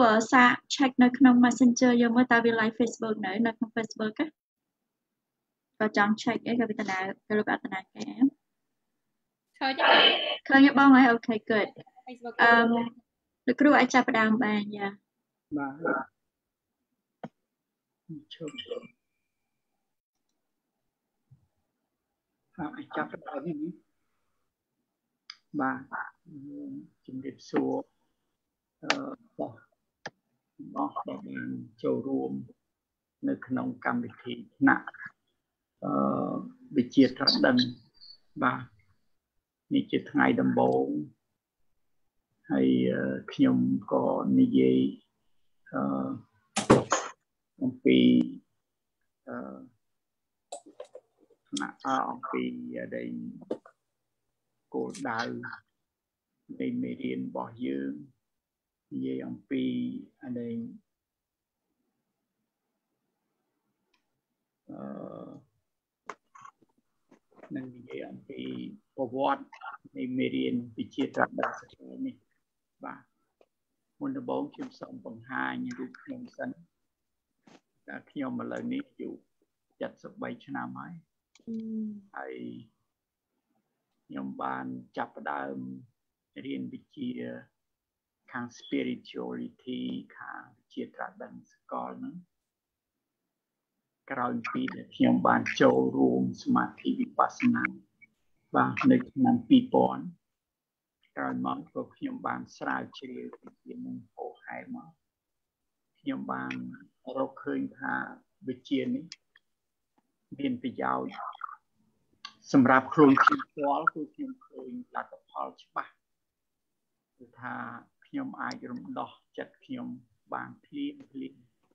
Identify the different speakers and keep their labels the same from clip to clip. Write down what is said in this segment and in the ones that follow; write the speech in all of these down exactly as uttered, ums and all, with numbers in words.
Speaker 1: សារ check នៅក្នុង Messenger យកមើលតើវា live Facebook នៅនៅក្នុង Facebook ណាក៏ចង់ check អីក៏វាតាណាក៏លោកអត្តនាគេឃើញឃើញបងហើយ okay good អឺលោកគ្រូអាចចាប់ផ្ដើមបានយ៉ា
Speaker 2: បាទជុំហើយអាចចាប់ផ្ដើមនេះបាទជំរាបសួរអឺបងអស់ដែលបានចូលរួមនៅក្នុងកម្មវិធីថ្នាក់អឺវិជាត្រាស់ដឹងបាទនេះជាថ្ងៃដំបូងហើយខ្ញុំក៏និយាយអឺអំពីអឺថ្នាក់អំពីដែលគោលដៅនៃមេរៀនរបស់យើងនិយាយអំពីដែលអឺនឹងនិយាយអំពីប្រវត្តិនៃមេរៀនវិជាត្រាស់ដឹងស្គាល់នេះបាទមុនដំបូងខ្ញុំសូមបង្ហាញរូបខ្ញុំសិនតែខ្ញុំឥឡូវនេះអាយុเจ็ดสิบสามឆ្នាំហើយហើយខ្ញុំបានចាប់ផ្ដើមរៀនវិជាខាង spirituality ខាងវិជាត្រាស់ដឹងស្គាល់ហ្នឹងក្រោយពីដែលខ្ញុំបានចូលរួមសមាធិវិបស្សនាបាទនៅឆ្នាំពីរពាន់ក្រោយមកក៏ខ្ញុំបានស្រាវជ្រាវពីជានឹងហោហែមកខ្ញុំបានរកឃើញថាវិជានេះមានប្រយោជន៍សម្រាប់ខ្លួនខ្ញុំផ្ទាល់គឺខ្ញុំឃើញលទ្ធផលច្បាស់គឺថាខ្ញុំអាចរំដោះចិត្តខ្ញុំបានភ្លាមភ្លាម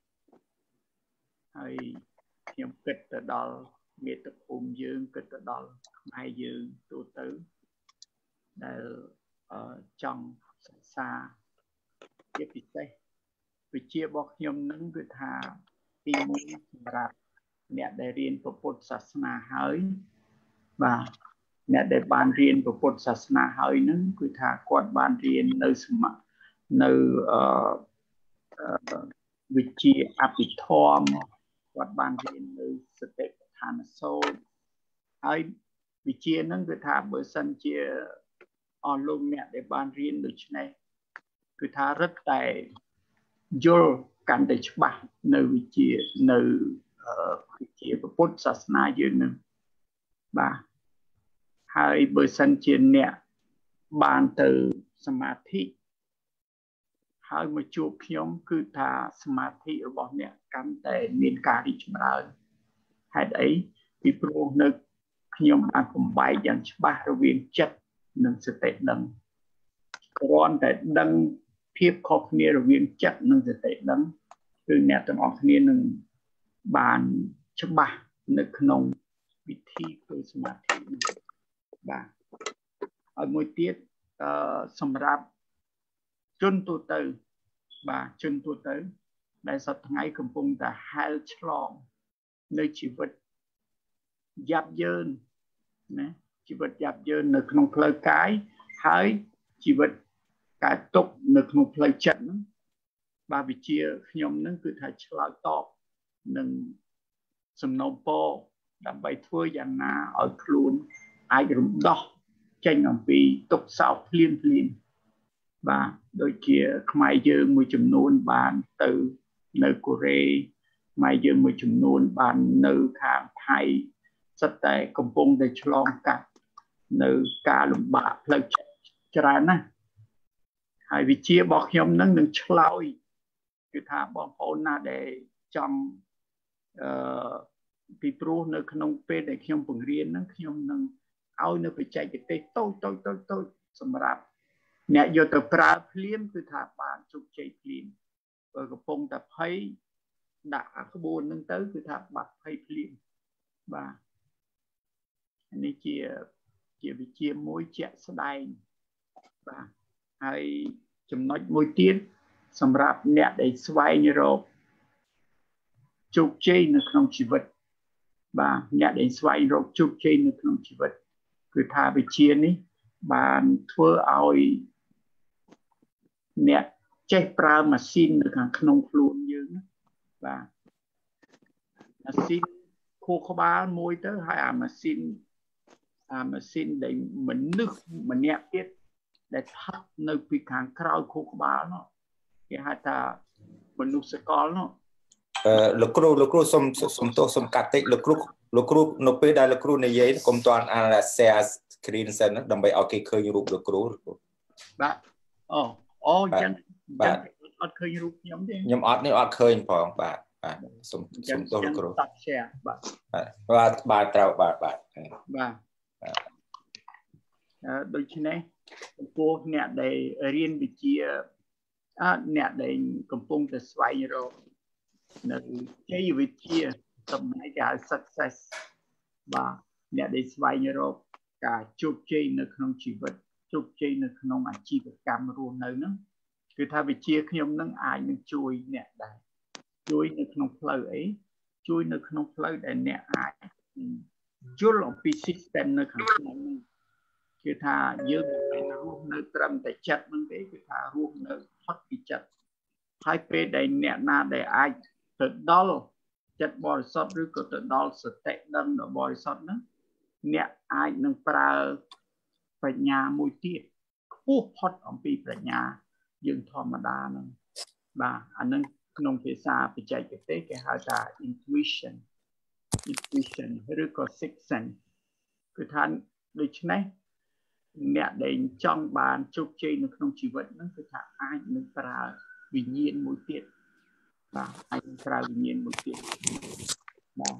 Speaker 2: ហើយខ្ញុំគិតទៅដល់មាតុភូមិយើងគិតទៅដល់ខ្មែរយើងទូទៅដែលចង់សិក្សាជាពិសេសវិជារបស់ខ្ញុំនឹងគឺថាទីមួយសម្រាប់អ្នកដែលរៀនពុទ្ធសាសនាហើយបាទអ្នកដែលបានរៀនពុទ្ធសាសនាហើយនឹងគឺថាគាត់បានរៀននៅសម័យនៅអឺវិជាអភិធម្មគាត់បានរៀននៅសតិប្បដ្ឋានសូត្រហើយវិជានឹងគឺថាបើសិនជាអស់លោកអ្នកដែលបានរៀនដូច្នេះគឺថារឹតតែយល់កាន់តែច្បាស់នៅវិជានៅវិជាពុទ្ធសាសនាយើងនឹងបាទហើយបើសិនជាអ្នកបានទៅសមាធិហើយមកជួបខ្ញុំគឺថាសមាធិរបស់អ្នកកាន់តែមានការរីកចម្រើនហេតុអីពីព្រោះនៅខ្ញុំបានបំបែកយ៉ាងច្បាស់រវាងចិត្តនិងសតិដឹងគ្រាន់តែដឹងភាពខុសគ្នារវាងចិត្តនិងសតិដឹងគឺអ្នកទាំងអស់គ្នានឹងបានច្បាស់នៅក្នុងវិធីធ្វើសមាធិបាទហើយមួយទៀតអឺសម្រាប់ជនទូទៅបាទជនទូទៅដែលសប្តាហ៍ថ្ងៃកំពុងតែហែលឆ្លងនៅជីវិតយ៉ាប់យ៉ឺនណាជីវិតយ៉ាប់យ៉ឺននៅក្នុងផ្លូវកាយហើយជីវិតកើតទុកនៅក្នុងផ្លូវចិត្តហ្នឹងបាទវិជាខ្ញុំហ្នឹងគឺថាឆ្លើយតបនឹងសំណូមពរដើម្បីធ្វើយ៉ាងណាឲ្យខ្លួនអាចរំដោះចេញអំពីទុក្ខសោកភ្លាមភ្លាមបាទដូចជាខ្មែរយើងមួយចំនួនបានទៅនៅកូរ៉េខ្មែរយើងមួយចំនួនបាននៅខាងថៃសិតតែកំពុងតែឆ្លងកាត់នៅការលំបាកផ្លូវចិត្តច្រើនណាស់ហើយវិជារបស់ខ្ញុំនឹងនឹងឆ្លើយគឺថាបងប្អូនណាដែលចង់អឺពីព្រោះនៅក្នុងពេលដែលខ្ញុំបង្រៀនហ្នឹងខ្ញុំនឹងឲ្យនៅបច្ចេកទេសតូចតូចតូចតូចសម្រាប់អ្នកយកទៅប្រើភ្លាមគឺថាបានជោគជ័យភ្លាមបើកំពុងតែភ័យដាក់អាក្បួនហ្នឹងទៅគឺថាបាត់ភ័យភ្លាមបាទនេះជាជាវិជាមួយជាក់ស្ដែងបាទហើយចំណុចមួយទៀតសម្រាប់អ្នកដែលស្វែងរកជោគជ័យនៅក្នុងជីវិតបាទអ្នកដែលស្វែងរកជោគជ័យនៅក្នុងជីវិតគឺថាវិជានេះបានធ្វើឲ្យអ្នកចេះប្រើម៉ាស៊ីននៅខាងក្នុងខ្លួនយើងបាទម៉ាស៊ីនខួរក្បាលមួយទៅហើយអាម៉ាស៊ីនអាម៉ាស៊ីនដែលមនុស្សម្នាក់ទៀតដែលថត់នៅពីខាងក្រោយខួរក្បាលនោះគេហៅថាមនុស្សសកលនោះ
Speaker 3: អឺលោកគ្រូលោកគ្រូសុំសុំទោសសុំកាត់តិចលោកគ្រូលោកគ្រូនៅពេលដែលលោកគ្រូនិយាយកុំតាន់អាន share screen សិនដើម្បីឲ្យគេឃើញរូបលោកគ្រូ
Speaker 2: បាទអូអូអញ្ចឹងបាទអត់ឃើញរូបខ្ញុំទេ
Speaker 3: ខ្ញុំអត់នេះអត់ឃើញផងបាទបាទសុំសុំទោសលោកគ្រូ
Speaker 2: តាត់ share បាទ
Speaker 3: បាទបាទត្រូវបាទបាទ
Speaker 2: បាទអឺដូច្នេះចំពោះអ្នកដែលរៀនវិជ្ជាអត់អ្នកដែលកំពុងតែស្វែងរកនៅជ័យវិជ្ជាសម្រាប់ការ success បាទអ្នកដែលស្វែងរកការជោគជ័យនៅក្នុងជីវិតជោគជ័យនៅក្នុងអាជីវកម្មរស់នៅហ្នឹងគឺថាវិជ្ជាខ្ញុំនឹងអាចនឹងជួយអ្នកដែរជួយនៅក្នុងផ្លូវអីជួយនៅក្នុងផ្លូវដែលអ្នកអាចយល់អំពី system នៅខាងក្នុងហ្នឹងគឺថាយើងមិនរស់នៅត្រឹមតែចិត្តហ្នឹងទេគឺថារស់នៅផុតពីចិត្តហើយពេលដែលអ្នកណាដែលអាចទៅដល់ចិត្តបរិសុទ្ធឬក៏ទៅដល់សតិដឹងដ៏បរិសុទ្ធហ្នឹងអ្នកអាចនឹងប្រើបញ្ញាមួយទៀតខ្ពស់ផុតអំពីប្រាជ្ញាយើងធម្មតាហ្នឹងបាទអានឹងក្នុងភាសាបច្ចេកទេសគេហៅថា intuition intuition ឬក៏ sixth sense គឺថាដូច្នេះអ្នកដែលចង់បានជោគជ័យនៅក្នុងជីវិតហ្នឹងគឺថាអាចនឹងប្រើវិញ្ញាណមួយទៀតបាទអាចនឹងប្រើវិញ្ញាណមួយទៀតបាទ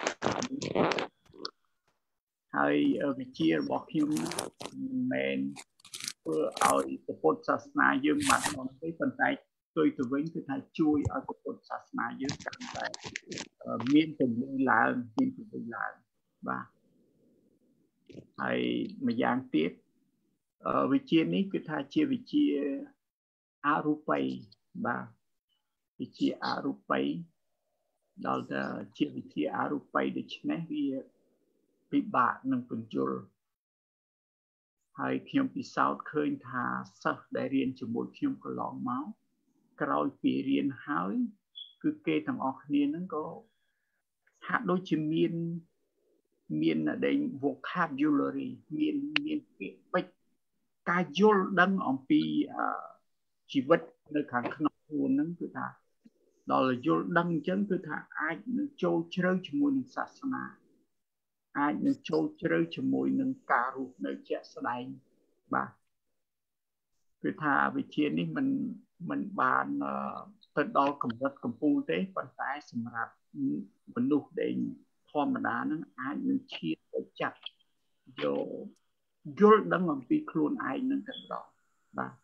Speaker 2: ហើយវិជ្ជារបស់ខ្ញុំមិនមែនធ្វើឲ្យពុទ្ធសាសនាយើងបាត់បង់ទេប៉ុន្តែផ្ទុយទៅវិញគឺថាជួយឲ្យពុទ្ធសាសនាយើងកាន់តែមានជំនឿឡើងមានជំនឿឡើងបាទហើយម្យ៉ាងទៀតវិជ្ជានេះគឺថាជាវិជ្ជាអរូបីបាទវិជ្ជាអរូបីដល់តែជាវិជ្ជាអរូបីដូច្នេះវាពិបាកនឹងពន្យល់ហើយខ្ញុំពិសោធន៍ឃើញថាសិស្សដែលរៀនជាមួយខ្ញុំកន្លងមកក្រោយពីរៀនហើយគឺគេទាំងអស់គ្នាហ្នឹងក៏ហាក់ដូចជាមានមានដែល vocabulary មានមានពាក្យពេចន៍ការយល់ដឹងអំពីជីវិតនៅខាងក្នុងខ្លួនហ្នឹងគឺថាដល់យល់ដឹងអញ្ចឹងគឺថាអាចនឹងចូលជ្រៅជាមួយនឹងសាសនាអាចនឹងចូលជ្រៅជាមួយនឹងការរស់នៅជាក់ស្ដែងបាទគឺថាវិជ្ជានេះมันมันបានទៅដល់កម្រិតកំពូលទេប៉ុន្តែសម្រាប់មនុស្សដែលធម្មតានឹងអាចនឹងឈានទៅចាប់យកយល់ដឹងអំពីខ្លួនឯងនឹងទៅដល់បាទ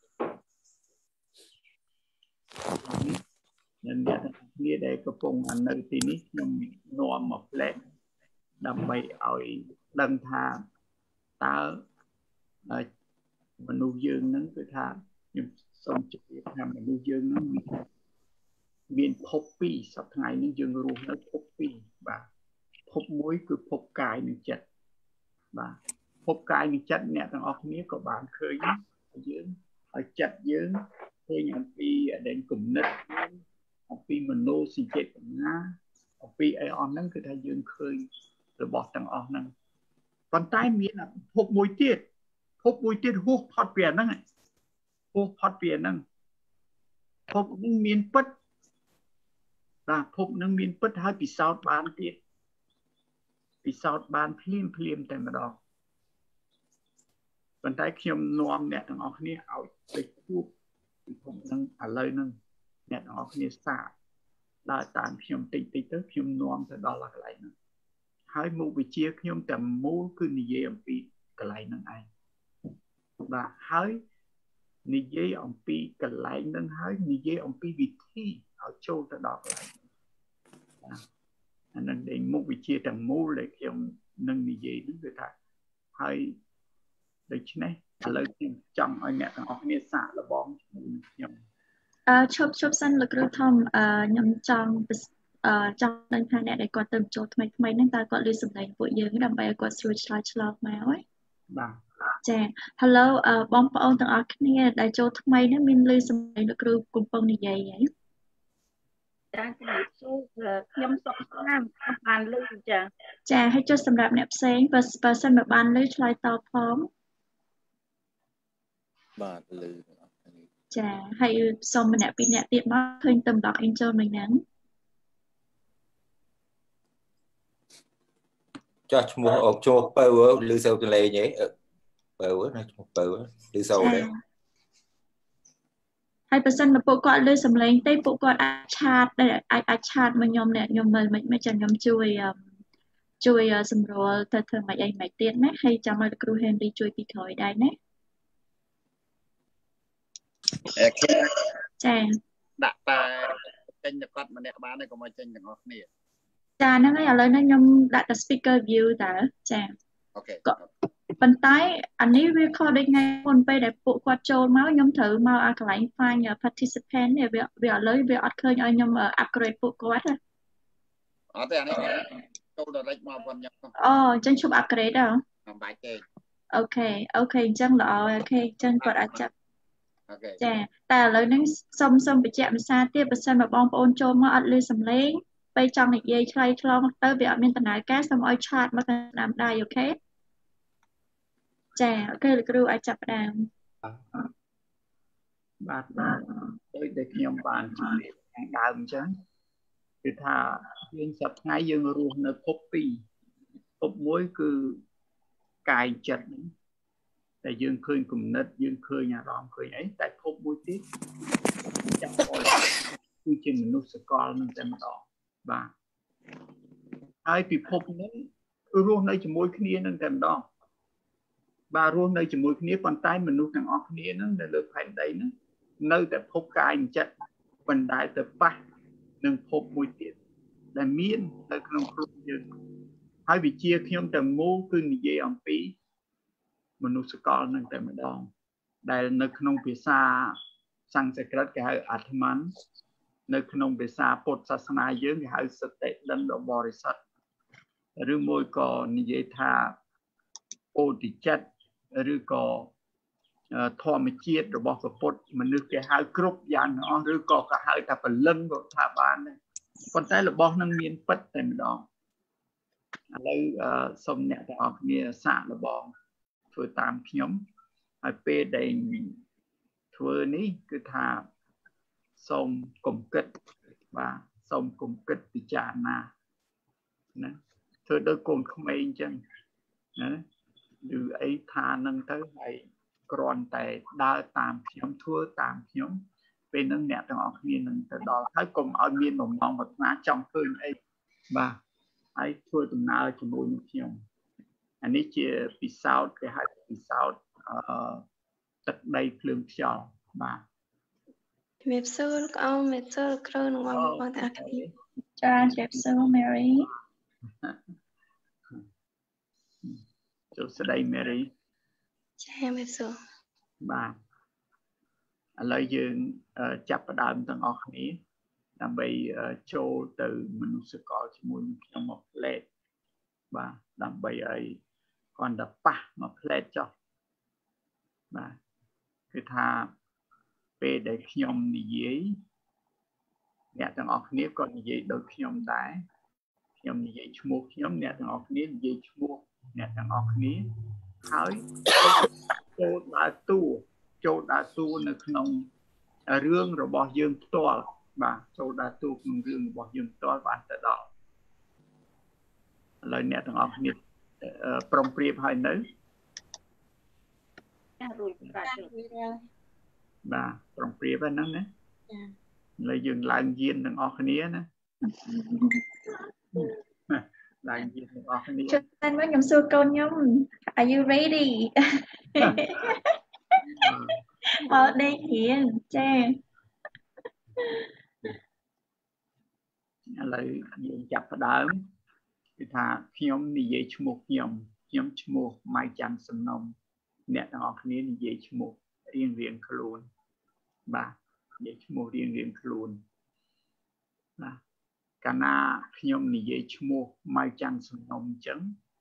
Speaker 2: អ្នកអ្នកគ្នាដែលកំពុងនៅទីនេះខ្ញុំនាំមកផ្លែដើម្បីឲ្យដឹងថាតើមនុស្សយើងហ្នឹងគឺថាខ្ញុំសូមជម្រាបថាមនុស្សយើងហ្នឹងមានភពពីរសប្តាហ៍នេះយើងរស់នៅភពពីរបាទភពមួយគឺភពកាយនិងចិត្តបាទភពកាយនិងចិត្តអ្នកទាំងអស់គ្នាក៏បានឃើញយើងឲ្យចិត្តយើងឃើញអំពីដែលគំនិតអំពីមនោសញ្ចេតនាអំពីអីអស់ហ្នឹងគឺថាយើងឃើញរបស់ទាំងអស់ហ្នឹងប៉ុន្តែមានភពមួយទៀតភពមួយទៀតហួសផុតពីអាហ្នឹងហួសផុតពីអាហ្នឹងភពហ្នឹងមានពិតបាទភពហ្នឹងមានពិតហើយពិសោធន៍បានទៀតពិសោធន៍បានភ្លាមភ្លាមតែម្ដងប៉ុន្តែខ្ញុំនាំអ្នកទាំងអស់គ្នាឲ្យទៅជួបពិភពហ្នឹងឥឡូវហ្នឹងអ្នកទាំងអស់គ្នាសាកដើរតាមខ្ញុំតិចតិចទៅខ្ញុំនាំទៅដល់កន្លែងហ្នឹងហើយមុខវិជ្ជាខ្ញុំតែមូលគឺនិយាយអំពីកន្លែងហ្នឹងឯងបាទហើយនិយាយអំពីកន្លែងហ្នឹងហើយនិយាយអំពីវិធីឲ្យចូលទៅដល់កន្លែងហ្នឹងអានឹងដែលមុខវិជ្ជាទាំងមូលដែលខ្ញុំនឹងនិយាយហ្នឹងគឺថាហើយដូច្នេះឥឡូវខ្ញុំចង់ឲ្យអ្នកទាំងអស់គ្នាសាកល្បងជាមួយនឹងខ្ញុំ
Speaker 1: អឺឈប់ឈប់សិនលោកគ្រូធំអឺខ្ញុំចង់អឺចង់ដឹងថាអ្នកដែលគាត់ទៅចូលថ្មីថ្មីហ្នឹងតើគាត់លឺសម្ដែងពួកយើងដើម្បីឲ្យគាត់ស្រួលឆ្លើយឆ្លងមកហ៎
Speaker 2: បាទ
Speaker 1: ចា Hello អឺបងប្អូនទាំងអស់គ្នាដែលចូលថ្មីនេះមានលឺសំឡេងលោកគ្រូកំពុងនិយាយហ៎
Speaker 4: ចាជំរាបសួរខ្ញុំសុខស្នាមខ្ញុំបានលឺចា
Speaker 1: ចាហើយចុះសម្រាប់អ្នកផ្សេងបើសិនមកបានលឺឆ្លើយតបផង
Speaker 3: បាទលឺ
Speaker 1: ចាហើយសូមម្នាក់ពីរនាក់ទៀតមកឃើញទៅម្ដង Angel មិញហ្នឹង
Speaker 3: ចាស់ឈ្មោះអុកឈ្មោះពៅលឺសូវកលេងហ៎ពៅណាឈ្មោះពៅលឺសូវដែរ
Speaker 1: ហើយបើសិនមកពួកគាត់លឺសំឡេងទេពួកគាត់អាចឆាតដែរអាចអាចឆាតមកខ្ញុំអ្នកខ្ញុំមើលមិនមិនចាំខ្ញុំជួយជួយសម្រួលទៅធ្វើមិនអីមិនទៀតណាហើយចាំឲ្យលោកគ្រូ Henry ជួយពីក្រោយដែរណា
Speaker 5: អូខេ
Speaker 1: ចា
Speaker 5: ដាក់តែចេញទៅគាត់ម្នាក់បានហើយកុំឲ្យចេញទាំងអស់គ្នា
Speaker 1: ចាហ្នឹងហើយឥឡូវនេះខ្ញុំដាក់តែ speaker view តើចា
Speaker 5: អូខេ
Speaker 1: ប៉ុន្តែអានេះវាខុសដូចថ្ងៃមុនពេលដែលពួកគាត់ចូលមកខ្ញុំត្រូវមកអាកន្លែង find participant នេះវាវាឥឡូវវាអត់ឃើញឲ្យខ្ញុំ upgrade ពួកគាត់ទេ
Speaker 5: អត់ទេអានេះចូល direct មកប៉ុណ្ណឹង
Speaker 1: អូអញ្ចឹងជប់ upgrade ហ៎
Speaker 5: មិនបាច់ទេ
Speaker 1: អូខេអូខេអញ្ចឹងល្អអូខេអញ្ចឹងគាត់អាចចាប់
Speaker 5: អូខេ
Speaker 1: ចាតែឥឡូវហ្នឹងសុំសុំបញ្ជាក់ភាសាទៀតបើសិនមកបងប្អូនចូលមកអត់ឮសំឡេងពេលចង់និយាយឆ្លើយឆ្លងទៅវាអត់មានដំណើរការសូមឲ្យឆាតមកតាមដៃអូខេចាអូខេលោកគ្រូអាចចាប់ផ្ដើម
Speaker 2: បាទដូចដែលខ្ញុំបានជម្រាបខាងដើមអញ្ចឹងគឺថាយើងសប្តាហ៍ថ្ងៃយើងរស់នៅភពពីរភពមួយគឺកាយចិត្តតែយើងឃើញគំនិតយើងឃើញអារម្មណ៍ឃើញអីតែភពមួយទៀតចាប់អល់គឺជាមនុស្សសកលនឹងតែម្ដងបាទហើយពិភពនេះរស់នៅជាមួយគ្នានឹងតែម្ដងបាទរស់នៅជាមួយគ្នាប៉ុន្តែមនុស្សទាំងអស់គ្នានឹងនៅលើផែនដីហ្នឹងនៅតែភពកាយចិត្តបណ្ដាលទៅប៉ះនឹងភពមួយទៀតដែលមាននៅក្នុងខ្លួនយើងហើយវិជាខ្ញុំទាំងមូលគឺនិយាយអំពីមនុស្សសកលនឹងតែម្ដងដែលនៅក្នុងភាសាសំស្ក្រឹតគេហៅអាត្មាននៅក្នុងភាសាពុទ្ធសាសនាយើងគេហៅសតិដឹងដ៏បរិសុទ្ធឬមួយក៏និយាយថាពោធិចិត្តឬក៏ធម្មជាតិរបស់ពុទ្ធមនុស្សគេហៅគ្រប់យ៉ាងទាំងអស់ឬក៏គេហៅថាពលិនក៏ថាបានដែរប៉ុន្តែរបស់នឹងមានពិតតែម្ដងឥឡូវសូមអ្នកទាំងអស់គ្នាសាកល្បងធ្វើតាមខ្ញុំហើយពេលដែលធ្វើនេះគឺថាសូមកុំគិតបាទសូមកុំគិតពិចារណាណាធ្វើដូចកូនក្មេងអញ្ចឹងណាឬអីថានឹងទៅហើយគ្រាន់តែដើរតាមខ្ញុំធ្វើតាមខ្ញុំពេលហ្នឹងអ្នកទាំងអស់គ្នានឹងទៅដល់ហើយកុំឲ្យមានបំណងប្រាថ្នាចង់ឃើញអីបាទហើយធ្វើដំណើរជាមួយនឹងខ្ញុំអានេះជាពិសោធន៍គេហៅពិសោធន៍អឺទឹកដីភ្លើងខ្យល់បាទ
Speaker 4: ជំរាបសួរលោកអ៊ំជំរាបសួរលោកគ្រូនិងបងប្អូនទាំងអស់គ្នា
Speaker 1: ចាជំរាបសួរ Mary
Speaker 2: សួស្ដី Mary
Speaker 4: ចាជំរាបសួរ
Speaker 2: បាទឥឡូវយើងចាប់ផ្ដើមទាំងអស់គ្នាដើម្បីចូលទៅមនុស្សកលជាមួយនឹងខ្ញុំមកផ្លែតបាទដើម្បីឲ្យគាត់ទៅប៉ះមកផ្លែតចុះបាទគឺថាពេលដែលខ្ញុំនិយាយអ្នកទាំងអស់គ្នាក៏និយាយដូចខ្ញុំដែរខ្ញុំនិយាយឈ្មោះខ្ញុំអ្នកទាំងអស់គ្នានិយាយឈ្មោះអ្នកទាំងអស់គ្នាហើយចូលដើរតួចូលដើរតួនៅក្នុងរឿងរបស់យើងផ្ទាល់បាទចូលដើរតួក្នុងរឿងរបស់យើងផ្ទាល់បានទៅដល់ឥឡូវអ្នកទាំងអស់គ្នាប្រុងប្រៀបហើយនៅ
Speaker 4: ចារួចប្រាច់
Speaker 2: បាទប្រុងប្រៀបហ្នឹងណាចាឥឡូវយើងឡើងយានទាំងអស់គ្នាណាឡើងយានទាំងអស់គ្នា
Speaker 1: ចុះតែមកខ្ញុំសួរកូនខ្ញុំ Are you ready មកដេករៀនចា
Speaker 2: ឥឡូវយើងចាប់ផ្ដើមគឺថាខ្ញុំនិយាយឈ្មោះខ្ញុំខ្ញុំឈ្មោះម៉ៃច័ន្ទសំណុំអ្នកទាំងអស់គ្នានិយាយឈ្មោះរៀងរៀងខ្លួនបាទនិយាយឈ្មោះរៀងរៀងខ្លួនបាទកាលណាខ្ញុំនិយាយឈ្មោះម៉ៃច័ន្ទសំណុំអញ្ចឹង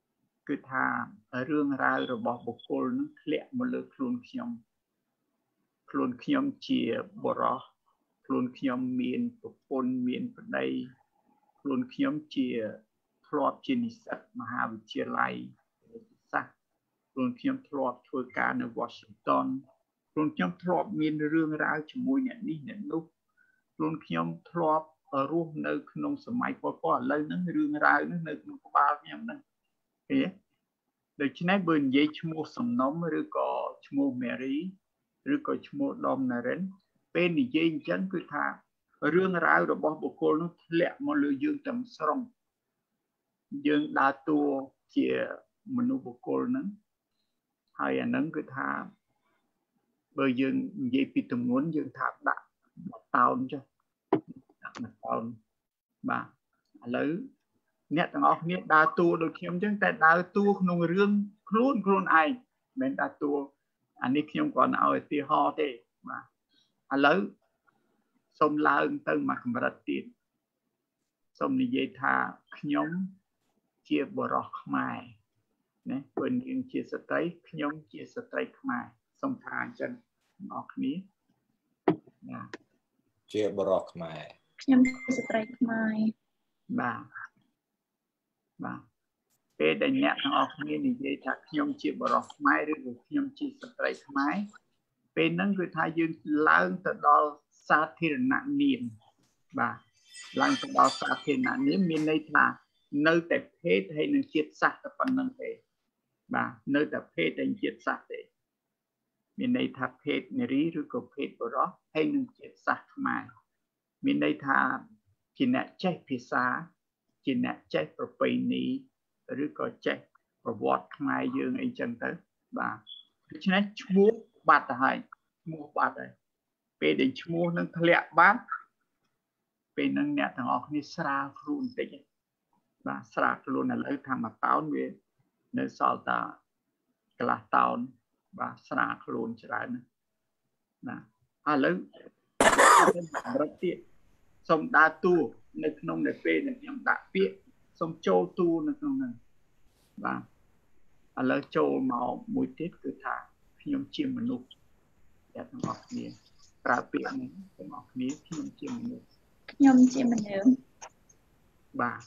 Speaker 2: គឺថារឿងរ៉ាវរបស់បុគ្គលនឹងធ្លាក់មកលើខ្លួនខ្ញុំខ្លួនខ្ញុំជាបរិសុទ្ធខ្លួនខ្ញុំមានប្រពន្ធមានប្តីខ្លួនខ្ញុំជាធ្លាប់ជានិស្សិតមហាវិទ្យាល័យសាស្ត្រខ្លួនខ្ញុំធ្លាប់ធ្វើការនៅ Washington ខ្លួនខ្ញុំធ្លាប់មានរឿងរ៉ាវជាមួយអ្នកនេះអ្នកនោះខ្លួនខ្ញុំធ្លាប់រស់នៅក្នុងសម័យប៉ុលពតឥឡូវហ្នឹងរឿងរ៉ាវហ្នឹងនៅក្នុងក្បាលខ្ញុំហ្នឹងឃើញទេដូច្នេះបើនិយាយឈ្មោះសំណុំឬក៏ឈ្មោះ Mary ឬក៏ឈ្មោះ Dom Naren ពេលនិយាយអញ្ចឹងគឺថារឿងរ៉ាវរបស់បុគ្គលនោះធ្លាក់មកលើយើងទាំងស្រុងយើងដើរតួជាមនុស្សបុគ្គលហ្នឹងហើយអាហ្នឹងគឺថាបើយើងនិយាយពីទម្ងន់យើងថាដាក់មួយតោនចុះដាក់មួយតោនបាទឥឡូវអ្នកទាំងអស់គ្នាដើរតួដូចខ្ញុំអញ្ចឹងតែដើរតួក្នុងរឿងខ្លួនខ្លួនឯងមិនមែនដើរតួអានេះខ្ញុំគ្រាន់តែឲ្យឧទាហរណ៍ទេបាទឥឡូវសូមឡើងទៅមួយកម្រិតទៀតសូមនិយាយថាខ្ញុំជាបរិសុទ្ធខ្មែរណាពេលនាងជាស្ត្រីខ្ញុំជាស្ត្រីខ្មែរសូមថាអញ្ចឹងបងប្អូនគ្នាណា
Speaker 3: ជាបរិសុទ្ធខ្មែរ
Speaker 1: ខ្ញុំជាស្ត្រីខ្មែរ
Speaker 2: បាទបាទពេលដែលអ្នកទាំងអស់គ្នានិយាយថាខ្ញុំជាបរិសុទ្ធខ្មែរឬក៏ខ្ញុំជាស្ត្រីខ្មែរពេលហ្នឹងគឺថាយើងឡើងទៅដល់សាធារណនាមបាទឡើងទៅដល់សាធារណនាមមានន័យថានៅតែភេទហើយនឹងជាតិសាសន៍តែប៉ុណ្្នឹងទេបាទនៅតែភេទហើយជាតិសាសន៍ទេមានន័យថាភេទនារីឬក៏ភេទបុរសហើយនឹងជាតិសាសន៍ខ្មែរមានន័យថាជាអ្នកចេះភាសាជាអ្នកចេះប្រពៃណីឬក៏ចេះប្រវត្តិខ្មែរយើងអីចឹងទៅបាទដូច្នេះឈ្មោះបាត់ទៅហើយឈ្មោះបាត់ហើយពេលដែលឈ្មោះនឹងធ្លាក់បាត់ពេលហ្នឹងអ្នកទាំងអស់គ្នាស្រាលខ្លួនបន្តិចបាទស្រាលខ្លួនឥឡូវថាមួយតោនវានៅសល់តែកន្លះតោនបាទស្រាលខ្លួនច្រើនណាឥឡូវកម្រិតទៀតសូមដើរតួនៅក្នុងនៅពេលដែលខ្ញុំដាក់ពាក្យសូមចូលតួនៅក្នុងហ្នឹងបាទឥឡូវចូលមកមួយទៀតគឺថាខ្ញុំជាមនុស្សអ្នកទាំងអស់គ្នាប្រើពាក្យនេះទាំងអស់គ្នាខ្ញុំជាមនុស្ស
Speaker 1: ខ្ញុំជាមនុស្ស
Speaker 2: បាទ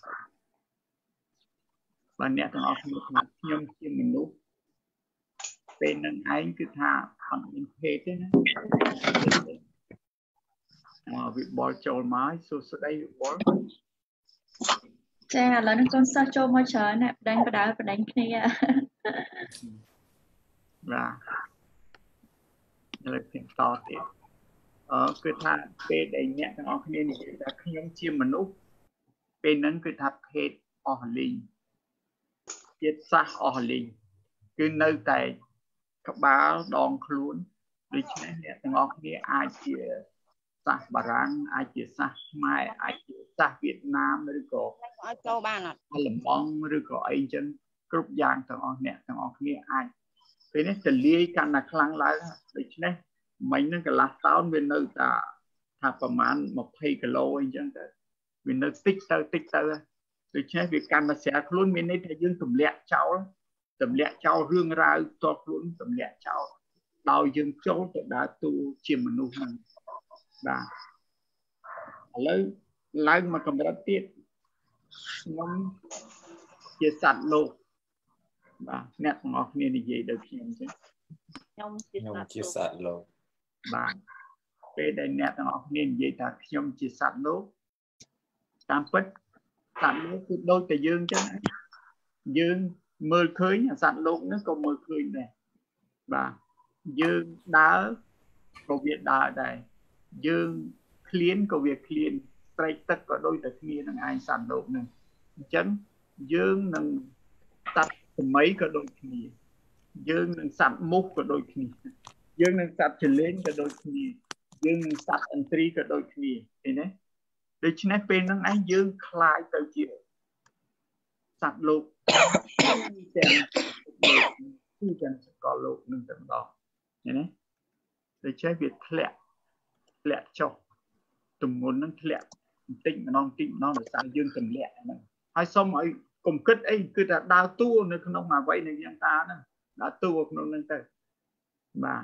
Speaker 2: បាទអ្នកទាំងអស់គ្នាថាខ្ញុំជាមនុស្សពេលនឹងឯងគឺថាអត់មានភេទទេណាអឺវិបុលចូលមកសួស្ដីវិបុល
Speaker 1: ចាឥឡូវនេះកូនសិស្សចូលមកច្រើនណាស់បដិញបដៅបដិញគ្នា
Speaker 2: បាទឥឡូវខ្ញុំតទៀតអឺគឺថាពេលដែលអ្នកទាំងអស់គ្នានិយាយថាខ្ញុំជាមនុស្សពេលហ្នឹងគឺថាភេទអស់លីងជាតិសាសន៍អស់លីងគឺនៅតែក្បាលដងខ្លួនដូច្នេះអ្នកទាំងអស់គ្នាអាចជាសាសបារាំងអាចជាសាសខ្មែរអាចជាសាសវៀតណាមឬក៏
Speaker 4: ឲ្យចូលបានអត់
Speaker 2: លំអងឬក៏អីចឹងគ្រប់យ៉ាងទាំងអស់អ្នកទាំងអស់គ្នាអាចពេលនេះទលាយកាន់តែខ្លាំងឡើងដូច្នេះមិញហ្នឹងកន្លះតោនវានៅតែថាប្រហែល20គីឡូអីចឹងទៅវានៅតិចទៅតិចទៅដូច្នេះវាកាន់តែស្រាលខ្លួនមានន័យថាយើងទម្លាក់ចោលទម្លាក់ចោលរឿងរ៉ាវតខ្លួនទម្លាក់ចោលដោយយើងចូលទៅដើរតួជាមនុស្សហ្នឹងបាទឥឡូវឡើងមកកម្រិតទៀតខ្ញុំជាសត្វលោកបាទអ្នកទាំងអស់គ្នានិយាយដូចខ្ញុំអញ្ចឹង
Speaker 4: ខ្ញុំជា
Speaker 3: ខ្ញុំជាសត្វលោក
Speaker 2: បាទពេលដែលអ្នកទាំងអស់គ្នានិយាយថាខ្ញុំជាសត្វលោកតាមពិតសត្វលោកគឺដូចតែយើងអញ្ចឹងយើងមើលឃើញសត្វលោកហ្នឹងក៏មើលឃើញដែរបាទយើងដើរក៏វាដើរដែរយើងឃ្លានក៏វាឃ្លានស្រែកទឹកក៏ដូចតែគ្នានឹងឯងសត្វលោកហ្នឹងអញ្ចឹងយើងនឹងសត្វសម័យក៏ដូចគ្នាយើងនឹងសត្វមុខក៏ដូចគ្នាយើងនឹងសត្វចលែងក៏ដូចគ្នាយើងនឹងសត្វឥន្ទ្រីក៏ដូចគ្នាឃើញទេដូច្នេះពេលហ្នឹងឯងយើងคล้ายទៅជាសត្វលោកទាំងគឺទាំងសកលលោកនឹងតែម្ដងឃើញទេដូច្នេះវាធ្លាក់ធ្លាក់ចុះទម្ងន់នឹងធ្លាក់បន្តិចម្ដងបន្តិចម្ដងដោយសារយើងទម្លាក់ហ្នឹងហើយសូមឲ្យ cùng kết ấy cứ là đào tua nữa không mà vậy này dân ta nữa đào tua không nên tới bà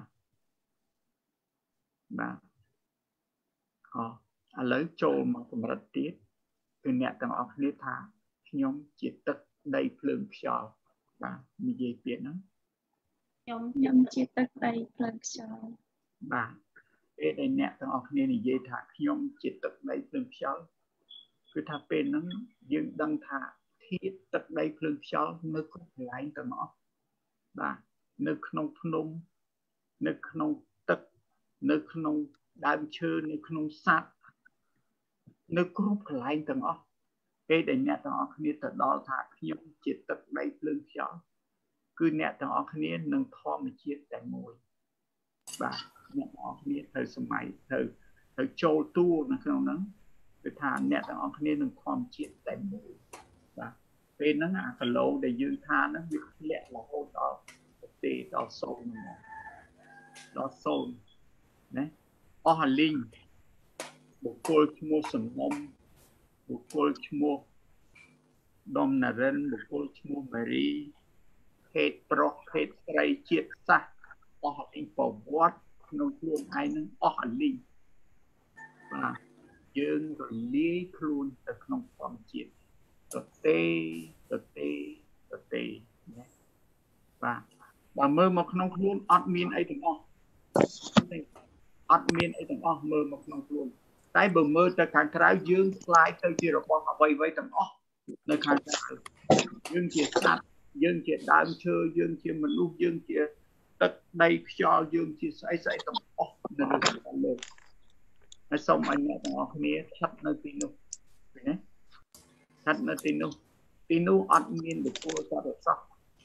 Speaker 2: bà họ lấy trộn mà cũng rất tiếc từ nhẹ tầng ọc lý thả nhóm chỉ tất đầy phương cho bà như vậy biết nó
Speaker 1: nhóm nhóm chỉ tất đầy phương cho
Speaker 2: bà cái đây nhẹ tầng ọc lý này dây thả nhóm chỉ tất đầy phương cho cứ thả bên nó dương đăng thả thiết tất đầy phương cho nước lại tầng ọc bà nước nông nông nước nông tất nước nông đám chơ nước nông sát nước cúp lại tầng ọc cái để nhẹ tầng ọc lý tầng đó thả nhóm chỉ tất đầy phương cho cứ nhẹ tầng ọc lý nâng thò mà chiết tại môi và nhẹ tầng ọc lý thời sớm mày thời thời châu tu nó không nắng cứ thả nhẹ tầng ọc lý nâng thò mà chiết tại môi và bên nó là cái lỗ để dư tha nó việc lẹ là hô đó để đó sâu đó sâu đấy ở Hà Linh bộ cô mua sầm mông bộ cô mua đom nà rên bộ cô mua Mary hết pro hết trai chiết sa ở Hà Linh bảo vót nông thôn ai nâng ở Hà Linh và dương rồi lý luôn từ nông phòng chiết tờ tê tờ tê tờ tê và và mơ một nông thôn admin ấy từng o admin ấy từng o mơ một nông thôn tại bờ mơ từ khán trái dương slide từ chỉ rồi họ vây vây từng o nơi khán trái dương chỉ sát dương chỉ đám chơi dương chỉ mình lúc dương chỉ tất đây cho dương chỉ say say từng o nên được làm được hay xong anh nghe từng o kia thắt nơi tin đâu đấy thắt nơi tin đâu tin đâu admin được cô cho được sao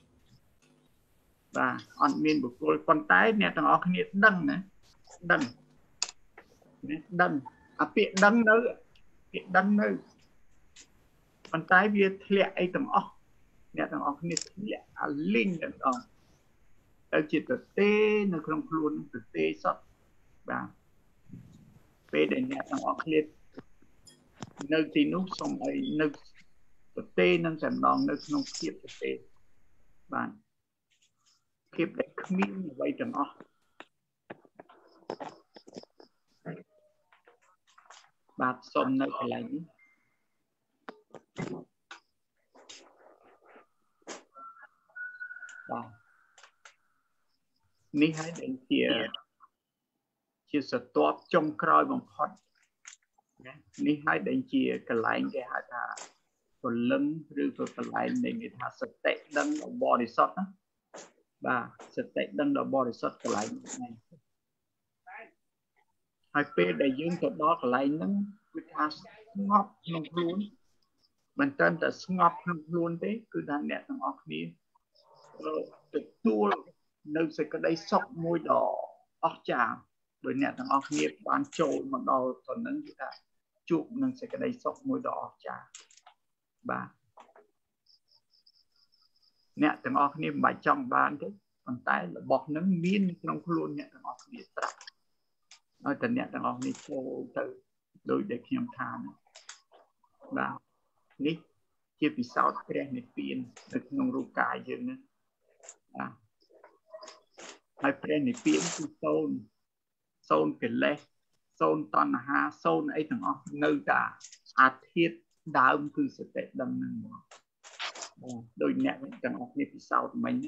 Speaker 2: và admin của cô con tái nè thằng họ kia đăng này đăng đăng à tiện đăng nữa tiện đăng nữa con tái việt lẹ ấy thằng họ nè thằng họ kia lẹ à linh được rồi ở chỉ từ tê nó không luôn từ tê sót và về để nè thằng họ kia nơi thì nó xong ấy nơi từ tê nó sẽ đòn nơi không kiếp từ tê và kiếp để khmien vậy chẳng ó bạc xong nơi cái này và ní hãy đến chia chia sẻ tốt trong cõi bằng hot ní hãy đến chia cái lại cái hạt thà còn lưng rồi cái lại để người ta sẽ tệ đăng ở body shot á và sẽ tệ đăng ở body shot cái lại này hai bên đại dương cái đó cái lại nó người ta ngọc nông luôn mình tên là ngọc nông luôn đấy cứ đang nẹt thằng óc đi từ tua nơi sẽ có đây sọc môi đỏ óc trà bởi nẹt thằng óc nghiệp bán trội mà đỏ còn nâng người ta chụp nên sẽ có đây sọc môi đỏ óc trà và nẹt thằng óc nghiệp bài trong bán đấy còn tay là bọt nâng miên nông luôn nẹt thằng óc nghiệp trạc nói tình nẹt thằng óc nghiệp trôi từ đôi để khiêm than và ní chia vì sao cái này tiền được nông ru cài chứ nữa à hai cái này tiền từ tôn tôn cái lệ tôn toàn ha tôn ấy thằng ông nơi cả à thiết đào cứ sẽ tệ đâm nè đôi nhẹ thằng ông này vì sao mình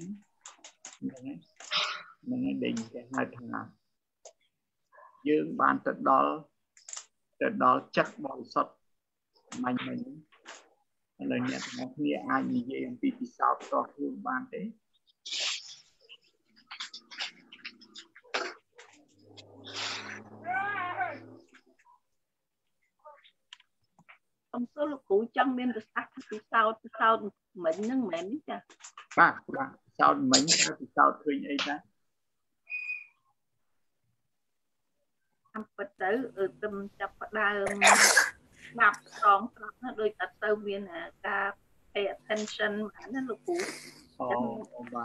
Speaker 2: mình định cái hai thằng dương ban từ đó từ đó chắc bỏ sót mình mình là nhận một nghĩa ai như vậy em bị sao cho phương ban thế
Speaker 4: ông số là cụ chân bên được sắc từ sau từ sau mình nâng mềm chứ
Speaker 2: ba ba sau mình từ sau thuê ấy đó
Speaker 4: ăn bật tử ở tâm chập đa đạp tròn nó đôi tật sâu viên là ca pay attention mà nó là cụ
Speaker 2: oh ba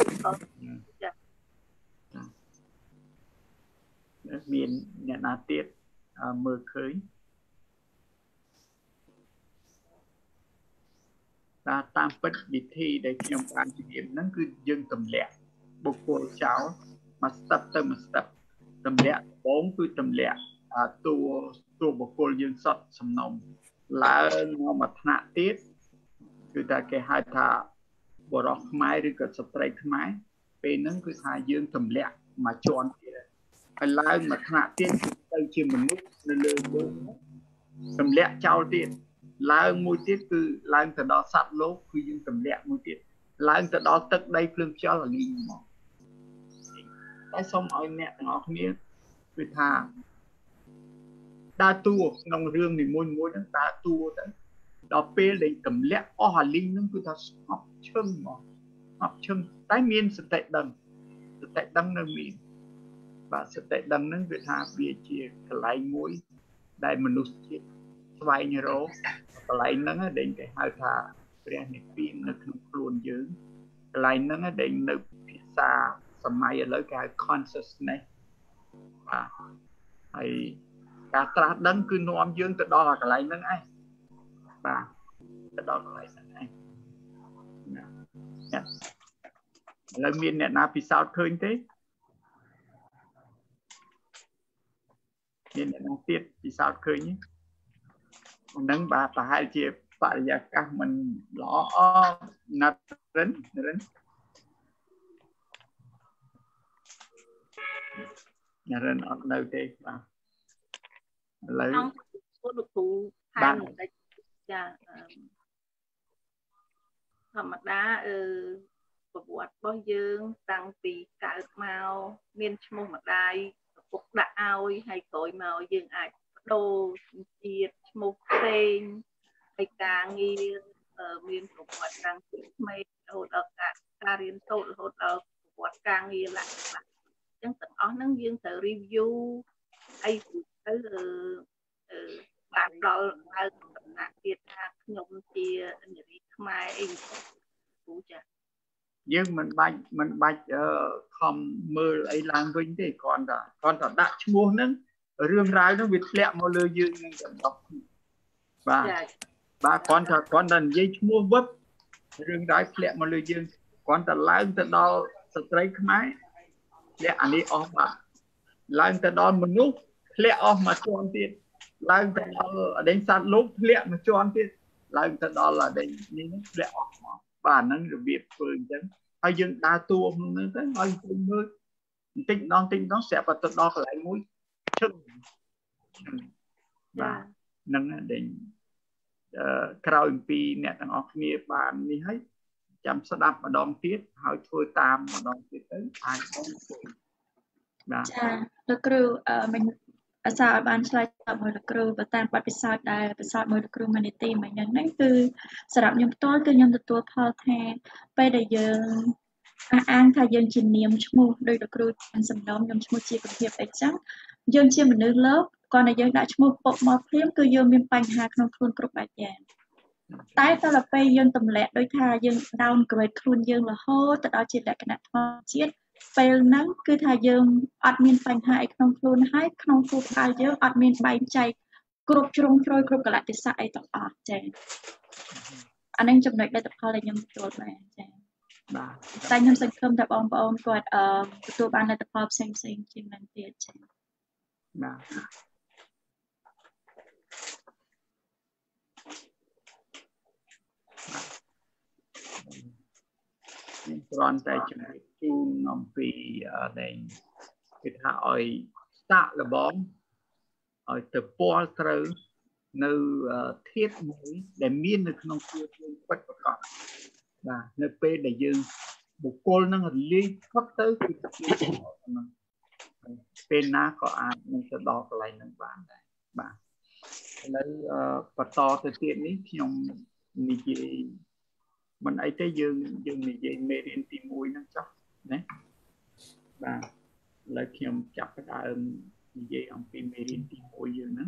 Speaker 2: miền nhà na tiết mưa khơi và tam bất bị thi để trong ban chỉ điểm nó cứ dương tầm lẹ bộ cô cháu mà step tâm step tầm lẹ bốn cứ tầm lẹ à tua tua bộ cô dương sọt sầm nồng lá nó mà thạ tiếtคือแต่แกให้ท่าบรอกไม้หรือกับสเปรย์ไม้เป็นนั้นคือท่ายืนทำแหลกมาจอนไปล้างมาขนาดเตี้ยตั้งชื่อมนุษย์เลยเลยทำแหลกเจ้าเตี้ยล้างมวยเตี้ยคือล้างแต่ดอสัตว์โลกคือยืนทำแหลกมวยเตี้ยล้างแต่ดอตึกได้เครื่องเจ้าละลิงหมดได้ส่งเอาเนี่ยงอกนี้คือท่าตาตัวน้องเรื่องนี่มวยมวยนั้นตาตัวแต่ดอกเปรี้ยเลยกำเลี้ยอ้อหาลิงนั่นคือท่าหับเชิงหมอหับเชิงใต้เมียนสเตดังสเตดังนั่นมีvàสเตดังนั่นคือท่าเบียเชียกลายมวยได้มนุษย์ที่สบายเนโรกลายนั่นเด่นแต่หาท่าเปรี้ยในปีนึกถึงครูนยืนกลายนั่นเด่นนึกพิซาสมัยแล้วการ consciousness อ่าไอ้การตรัสดังคือน้อมยืนแต่ดอกลายนั่นไอ้bà cái đó là này nè lần miền này na sao khơi thế miền này năng tiết vì sao khơi nhé nâng bà bà hai chị bà giờ các mình lõ nát rến rến nhà rến ở đâu đây bà lấy
Speaker 4: bà dạ thầm mặt đá ừ bột bao dương tăng vì cả màu miên mông mặt đai bột đã ao hay cội màu dương ai đồ chiết một sen hay cá nghi ở miền của bột tăng mây hột ở cả cà riên sốt hột ở bột cá nghi lại chẳng tận ó nắng dương tự review ai tới bạn đó là tiết hạ nhung thì người mai anh cũng chả
Speaker 2: nhưng mình bạch mình bạch không mơ ấy làm vinh thì còn đã còn đã đặt mua nó rương rái nó bị lẹ một lời dương đọc và ba con thật con đần dây mua vấp rương rái lẹ một lời dương con thật lái thật đó thật lấy máy lẹ anh đi off mà lái thật đó một lúc lẹ off mà cho anh tiền lái thật đó đánh sát lúc lẹ mà cho anh tiền lái thật đó là đánh như lẹ off mà và nó được việc phương chứ hay dân đa tua nó tới hơi phương hơi tinh non tinh nó sẽ và thật đó lại mũi chân và nâng đến khảo pi nè thằng học nghiệp bạn đi hết chăm sóc đáp và đón tiết hỏi thôi tam và đón tiết tới ai cũng
Speaker 1: dạ được rồi mình sao bạn slide tập một được rồi và tam bắt bisat đại bisat một được rồi mình tìm mà nhận đấy từ sản phẩm tôi từ nhận từตัวพอแทนไปได้ยังอ้างថាយើងជានាមឈ្មោះដោយលោកគ្រូសំណុំខ្ញុំឈ្មោះជាកភាពអីចឹងយើងជាមនុស្សលើគាត់តែយើងដាក់ឈ្មោះពុកមកព្រាមគឺយើងមានបញ្ហាក្នុងខ្លួនគ្រប់បែបយ៉ាងតែតទៅពេលយើងទម្លាក់ដោយថាយើង downgrade ខ្លួនយើងរហូតទៅដល់ជាលក្ខណៈធម្មជាតិពេលហ្នឹងគឺថាយើងអត់មានបញ្ហាអីក្នុងខ្លួនហើយក្នុងគូផ្ដាល់យើងអត់មានបែងចែកគ្រប់ជ្រុងជ្រោយគ្រប់កលៈទេសៈអីទាំងអស់ចា៎អានេះចំណុចលទ្ធផលដែលខ្ញុំទទួលបានចា៎បាទតែខ្ញុំសង្ឃឹមថាបងប្អូនគាត់អឺទទួលបានលទ្ធផលផ្សេងផ្សេងជាងនឹងទៀតចា៎
Speaker 2: បាទគ្រាន់តែជំរាបជូនអំពីនៃគេថាឲ្យសាកល្បងឲ្យទៅពាល់ត្រូវនៅធាតុមួយដែលមាននៅក្នុងខ្លួនយើងពិតប្រាកដបាទនៅពេលដែលយើងបុគ្គលនឹងរលាយផុតទៅគឺហ្នឹងពេលណាក៏អាចនឹងទៅដល់កន្លែងហ្នឹងបានដែរបាទឥឡូវបន្តទៅទៀតនេះខ្ញុំនិយាយមិនអីទេយើងយើងនិយាយមេរៀនទីមួយហ្នឹងចុះណាបាទឥឡូវខ្ញុំចាប់ផ្ដើមនិយាយអំពីមេរៀនទីមួយយើងហ្នឹង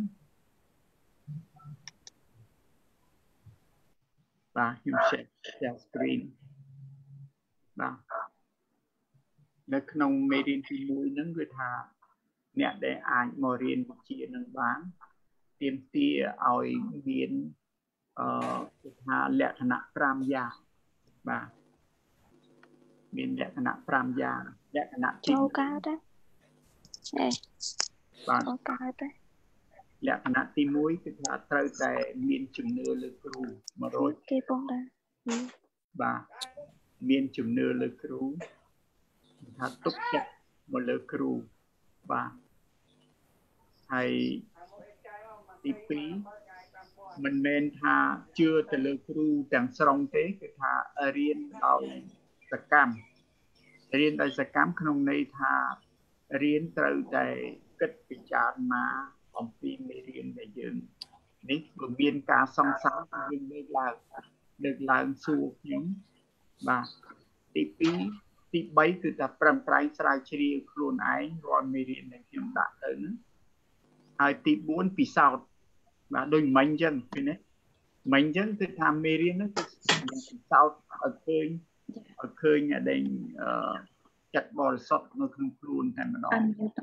Speaker 2: បាទខ្ញុំ share share screen បាទនៅក្នុងមេរៀនទីមួយហ្នឹងគឺថាអ្នកដែលអាចមករៀនវិជ្ជានឹងបានទាមទារឲ្យមានអឺថាលក្ខណៈ5យ៉ាងបាទមានលក្ខណៈ5យ៉ាងលក្ខណៈទី
Speaker 6: ចូលកើតទេអេ
Speaker 2: បាទ
Speaker 6: ចូលកើតទេ
Speaker 2: លក្ខណៈទី1គឺថាត្រូវតែមានជំនឿលើគ្រូ100
Speaker 6: គេបងដែរ
Speaker 2: បាទមានជំនឿលើគ្រូថាទុកចិត្តមកលើគ្រូបាទហើយទី2មិនមែនថាជឿទៅលើគ្រូទាំងស្រុងទេគឺថារៀនដោយសកម្មរៀនដោយសកម្មក្នុងន័យថារៀនត្រូវតែគិតពិចារណាអំពីមេរៀនដែលយើងនេះក៏មានការសង្ស័យយើងលើកឡើងលើកឡើងសួរខ្ញុំបាទទី2ទី3គឺថាប្រឹងប្រែងស្រាវជ្រាវខ្លួនឯងរាល់មេរៀនដែលខ្ញុំដាក់ទៅហ្នឹងហើយទី4ពិសោធន៍បាទដូចមិញអញ្ចឹងឃើញទេមិញអញ្ចឹងគឺថាមេរៀនហ្នឹងគឺពិសោធន៍ឲ្យឃើញឲ្យឃើញដែលចិត្តបរិសុទ្ធនៅក្នុងខ្លួនតែម្ដង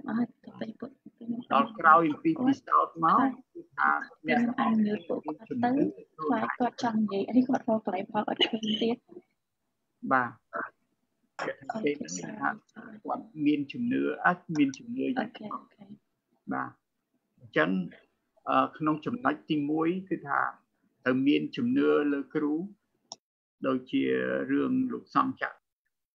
Speaker 2: ដល់ក្រោយពីពិសោធន៍មកគឺថាអ្នកអញ្ញើពួកគាត់ទៅខ្លាចគាត់ចង់និយាយអីគាត់រកកន្លែងផលអត់ឃើញទៀតបាទគេថាពេលហ្នឹងថាគាត់មានជំនឿអត់មានជំនឿយ៉ាងបាទអញ្ចឹងក្នុងចំណុចទី1គឺថាត្រូវមានជំនឿលើគ្រូដូចជារឿងលោកសំច័ក្រ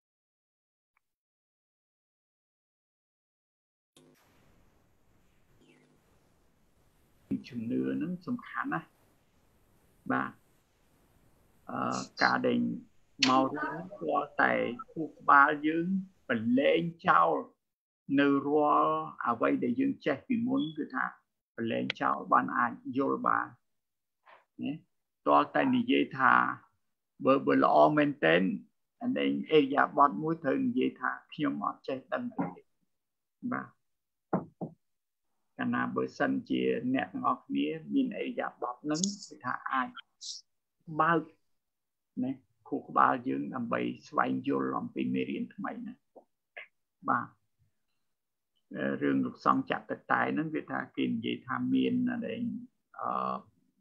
Speaker 2: ជំនឿហ្នឹងសំខាន់ណាស់បាទអឺការដែលមករៀនគាត់តែគូក្បាលយើងបលែងចោលនៅរាល់អ្វីដែលយើងចេះពីមុនគឺថាបលែងចោលបានអាចយល់បានណាតើតែនិយាយថាបើបើល្អមែនទែនអានេះអេយ៉ាបតមួយត្រូវនិយាយថាខ្ញុំអត់ចេះដឹងទេបាទកាលណាបើសិនជាអ្នកទាំងអស់គ្នាមានអេយ៉ាបតហ្នឹងគឺថាអាចបើកណាខួរក្បាលយើងដើម្បីស្វែងយល់អំពីមេរៀនថ្មីហ្នឹងបាទរឿងលោកសង្ឃចក្រតែហ្នឹងវាថាគេនិយាយថាមានអីអឺ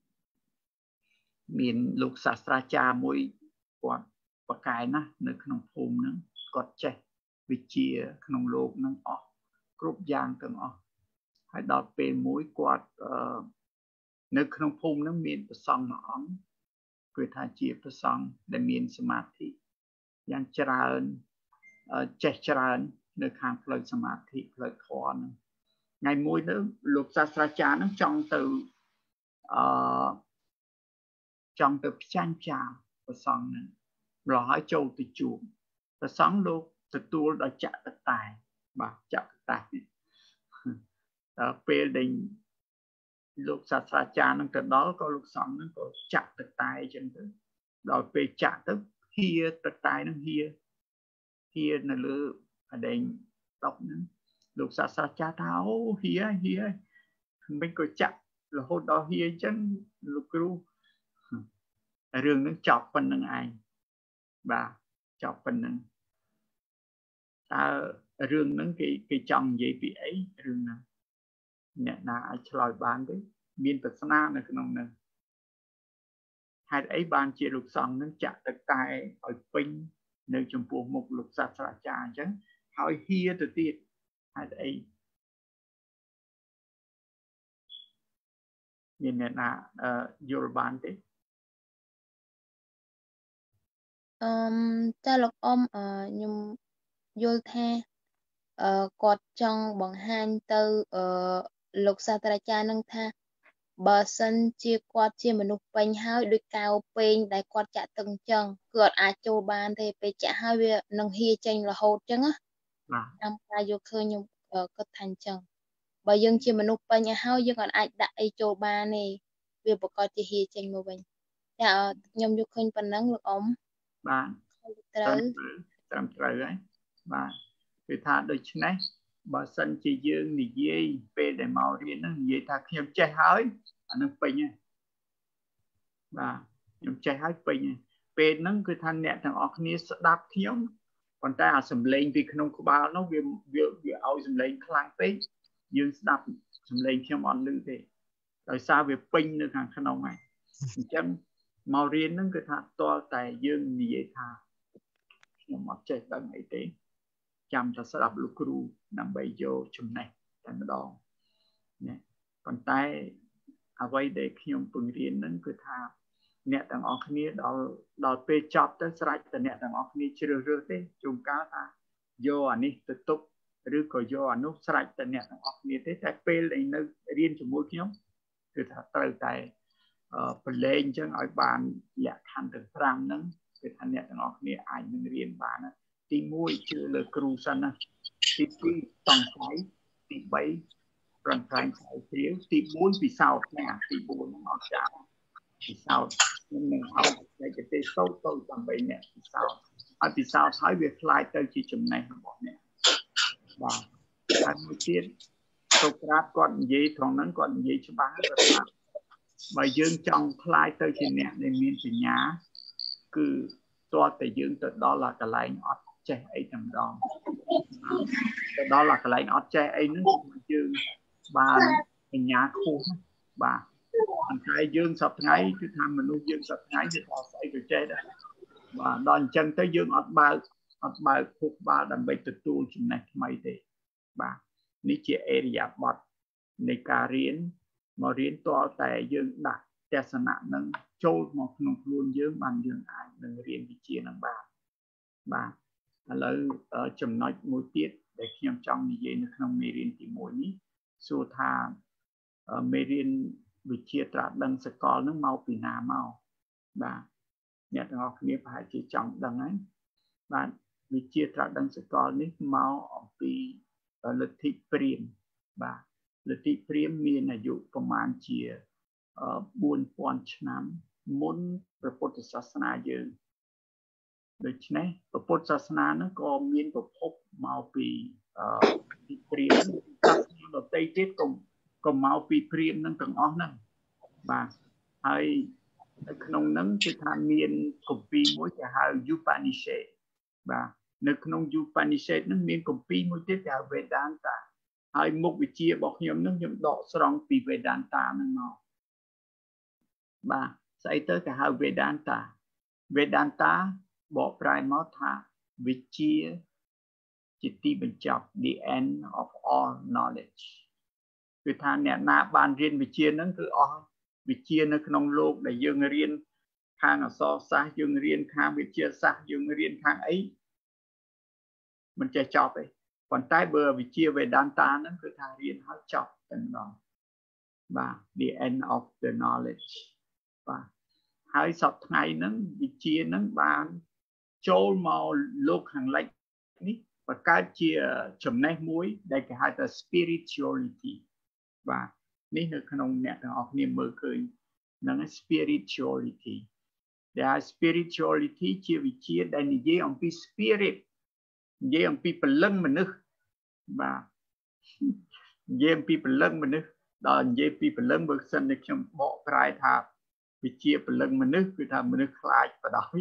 Speaker 2: មានលោកសាស្ត្រាចារ្យមួយគាត់បកកាយណាស់នៅក្នុងភូមិហ្នឹងគាត់ចេះវិជ្ជាក្នុងលោកហ្នឹងអស់គ្រប់យ៉ាងទាំងអស់ហើយដល់ពេលមួយគាត់អឺនៅក្នុងភូមិហ្នឹងមានព្រះសង្ឃមួយអង្គគឺថាជាព្រះសង្ឃដែលមានសមាធិយ៉ាងច្រើនចេះច្រើននៅខាងផ្លូវសមាធិផ្លូវធម៌ហ្នឹងថ្ងៃមួយទៅលោកសាស្ត្រាចារ្យហ្នឹងចង់ទៅអឺចង់ទៅផ្ចាញ់ចាលព្រះសង្ឃហ្នឹងរហឲ្យចូលទៅជួបព្រះសង្ឃលោកទទួលដោយចក្រតែបាទចក្រតែដល់ពេលដែលលោកសាស្ត្រាចារ្យហ្នឹងទៅដល់ក៏លោកសង្ឃហ្នឹងក៏ចាក់ទឹកតែអញ្ចឹងទៅដល់ពេលចាក់ទៅហៀទឹកតែហ្នឹងហៀហៀនៅលើអដែងដុកហ្នឹងលោកសាស្ត្រាចារ្យថាអូហៀហៀមិនក៏ចាក់រហូតដល់ហៀអញ្ចឹងលោកគ្រូរឿងហ្នឹងចប់ប៉ុណ្្នឹងឯងបាទចប់ប៉ុណ្្នឹងតើរឿងហ្នឹងគេគេចង់និយាយពីអីរឿងហ្នឹងអ្នកណាអាចឆ្លើយបានទេមានប្រស្នានៅក្នុងហ្នឹងហេតុអីបានជាលោកសង្ឃហ្នឹងចាក់ទឹកតែឲ្យពេញនៅចំពោះមុខលោកសាស្ត្រាចារ្យអញ្ចឹងហើយហៀទៅទៀតហេតុអីមានអ្នកណាយល់បានទេ
Speaker 6: អឺតែលោកអ៊ំខ្ញុំយល់ថាអឺគាត់ចង់បង្ហាញទៅអឺលោកសាស្ត្រាចារ្យនឹងថាបើសិនជាគាត់ជាមនុស្សពេញហើយដូចកៅពេងដែលគាត់ចាក់ទឹកអញ្ចឹងគឺអត់អាចចូលបានទេពេលចាក់ហើយវានឹងហៀចេញរហូតអញ្ចឹងណាតាមការយកឃើញខ្ញុំគិតថាអញ្ចឹងបើយើងជាមនុស្សពេញហើយយើងអត់អាចដាក់អីចូលបានទេវាប្រកាសជាហៀចេញមកវិញតែខ្ញុំយកឃើញប៉ុណ្ណឹងលោកអ៊ំ
Speaker 2: បាទត្រូវត្រឹមត្រូវហើយបាទគឺថាដូច្នេះបើសិនជាយើងនិយាយពេលដែលមករៀនហ្នឹងនិយាយថាខ្ញុំចេះហើយអានឹងពេញហើយបាទខ្ញុំចេះហើយពេញហើយពេលហ្នឹងគឺថាអ្នកទាំងអស់គ្នាស្ដាប់ខ្ញុំប៉ុន្តែអាសំឡេងពីក្នុងក្បាលនោះវាវាវាឲ្យសំឡេងខ្លាំងពេកយើងស្ដាប់សំឡេងខ្ញុំអត់ឮទេដោយសារវាពេញនៅខាងក្នុងហើយ chẳng màu riêng nó cứ thà to tại dương như vậy thà nhưng mà chết bằng ấy thế chăm cho sẽ đọc lúc ru nằm bay vô chùm này thành đó nè còn tay à vậy để khi ông phương riêng nó cứ thà nè tầng óc này đó đó pe chop tới sải từ nè tầng óc này chưa rửa thế chùm cá ta vô anh ấy tự túc rồi có vô anh úp sải từ nè tầng óc này thế tại pe này nó riêng chùm mũi nhóm cứ thà tới tại phần lên chứ ở bàn dạ thành từ trăm nắng cái thành nét ngọc này ảnh mình riêng bàn thì mũi chưa là cru sân thì thì tòng thái thì bảy phần thành thái thiếu thì bốn vì sao nè thì bốn ngọt cháo thì sao nhưng mình học cái cái tê sâu sâu tầm bảy nè thì sao ở thì sao thái việc lại tới chỉ chừng này không bỏ nè và cái mũi tiết Socrates còn gì thằng nắng còn gì cho bán rồi mà dương trong khai tới trên nè để miền từ nhà cứ cho tới dương từ đó là cái lạnh ót che ấy trong đó từ đó là cái lạnh ót che ấy nó dương bà nhà khu bà anh thấy dương sập ngay cứ tham mình nuôi dương sập ngay thì họ sẽ được che đó và đòn chân tới dương ót ba ót ba khu ba đầm bay từ tu trên này mấy thế bà ní chị area bọt ní cà riến mà riêng to tại dương đặt test nạn nâng trôi một nông luôn dương bằng dương ai nâng riêng bị chia nâng bà bà lời ở chấm nói mối tiết để khi em trong như vậy nó không mê riêng thì mỗi ní xua thà mê riêng bị chia trả đăng sẽ có nó mau vì nà mau bà nhạc ngọc nghiệp phải chỉ trong đăng ấy bà bị chia trả đăng sẽ có nó mau vì lực thị priêm bà lực thị priêm miền là dụประมาณជាbốnពាន់ឆ្នាំមុនព្រះពុទ្ធសាសនាយើងដូច្នេះព្រះពុទ្ធសាសនានោះក៏មានប្រភពមកពីពីព្រាហ្មណ៍សាសនាដទៃទៀតក៏ក៏មកពីព្រាហ្មណ៍នឹងទាំងអស់ហ្នឹងបាទហើយនៅក្នុងហ្នឹងគឺថាមានគម្ពីរមួយគេហៅ Upanishad បាទនៅក្នុង Upanishad ហ្នឹងមានគម្ពីរមួយទៀតគេហៅ Vedanta ហើយមុខវិជ្ជារបស់ខ្ញុំហ្នឹងខ្ញុំដកស្រង់ពី Vedanta ហ្នឹងមកបាទស្អីទៅគេហៅ Vedanta Vedanta បកប្រែមកថាវិជ្ជាជាទីបញ្ចប់ the end of all knowledge គឺថាអ្នកណាបានរៀនវិជ្ជាហ្នឹងគឺអស់វិជ្ជានៅក្នុងលោកដែលយើងរៀនខាងអក្សរសាស្ត្រយើងរៀនខាងវិទ្យាសាស្ត្រយើងរៀនខាងអីមិនចេះចប់ទេប៉ុន្តែបើវិជ្ជា Vedanta ហ្នឹងគឺថារៀនហើយចប់តែម្ដងបាទ the end of the knowledge បាទហើយសប្តាហ៍ថ្ងៃហ្នឹងវិជ្ជាហ្នឹងបានចូលមកលោកខាងលិចនេះបង្កើតជាចំណេះមួយដែលគេហៅថា spirituality បាទនេះនៅក្នុងអ្នកទាំងអស់គ្នាមើលឃើញហ្នឹង spirituality ដែល spirituality ជាវិជ្ជាដែលនិយាយអំពី spirit និយាយអំពីព្រលឹងមនុស្សបាទនិយាយអំពីព្រលឹងមនុស្សដល់និយាយពីព្រលឹងបើសិនតែខ្ញុំបកប្រែថាវិជាព្រលឹងមនុស្សគឺថាមនុស្សខ្លាចបដ ாய்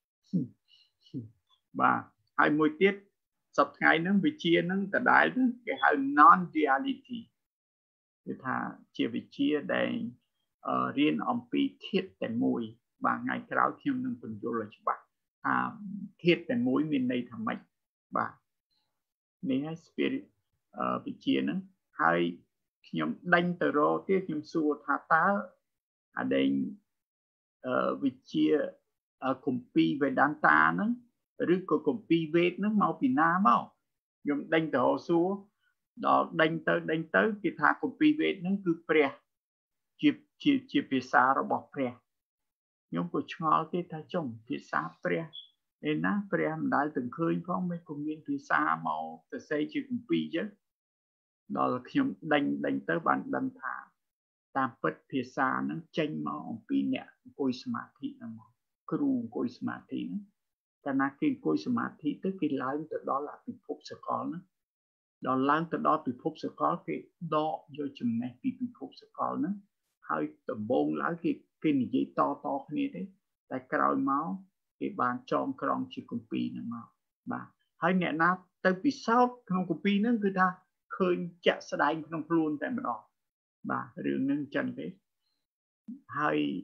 Speaker 2: បាទហើយមួយទៀតសប្តាហ៍ហ្នឹងវិជាហ្នឹងដដែលគេហៅ non duality គឺថាជាវិជាដែលរៀនអំពីធាតុតែមួយបាទថ្ងៃក្រោយខ្ញុំនឹងបញ្យល់ឲ្យច្បាស់ថាធាតុតែមួយមានន័យថាម៉េចបាទនេះហើយ spirit វិជាហ្នឹងហើយខ្ញុំដេញទៅរកទៀតខ្ញុំសួរថាតើអាដេញវិជាគម្ពីរ Vedanta ហ្នឹងឬក៏គម្ពីរ Ved ហ្នឹងមកពីណាមកខ្ញុំដេញទៅរកសួរដល់ដេញទៅដេញទៅគេថាគម្ពីរ Ved ហ្នឹងគឺព្រះជាជាជាភាសារបស់ព្រះខ្ញុំក៏ឆ្ងល់ទេថាចុះភាសាព្រះឯណាព្រះមិនដែលទាំងឃើញផងមិនក៏មានភាសាមកសរសេរជាគម្ពីរចឹងដល់ខ្ញុំដេញដេញទៅបានដឹងថាតាមពិតភាសាហ្នឹងចេញមកអំពីអ្នកអង្គុយសមាធិហ្នឹងមកគ្រូអង្គុយសមាធិហ្នឹងតែណាគេអង្គុយសមាធិទៅគេឡើងទៅដល់អពិភពសកលហ្នឹងដល់ឡើងទៅដល់ពិភពសកលគេដកយកចំណេះពីពិភពសកលហ្នឹងហើយដំបូងឡើងគេគេនិយាយតតគ្នាទេតែក្រោយមកគេបានចងក្រងជាគម្ពីរហ្នឹងមកបាទហើយអ្នកណាទៅពិសោធន៍ក្នុងគម្ពីរហ្នឹងគឺថាឃើញជាក់ស្ដែងក្នុងខ្លួនតែម្ដងបាទរឿងហ្នឹងអញ្ចឹងទេហើយ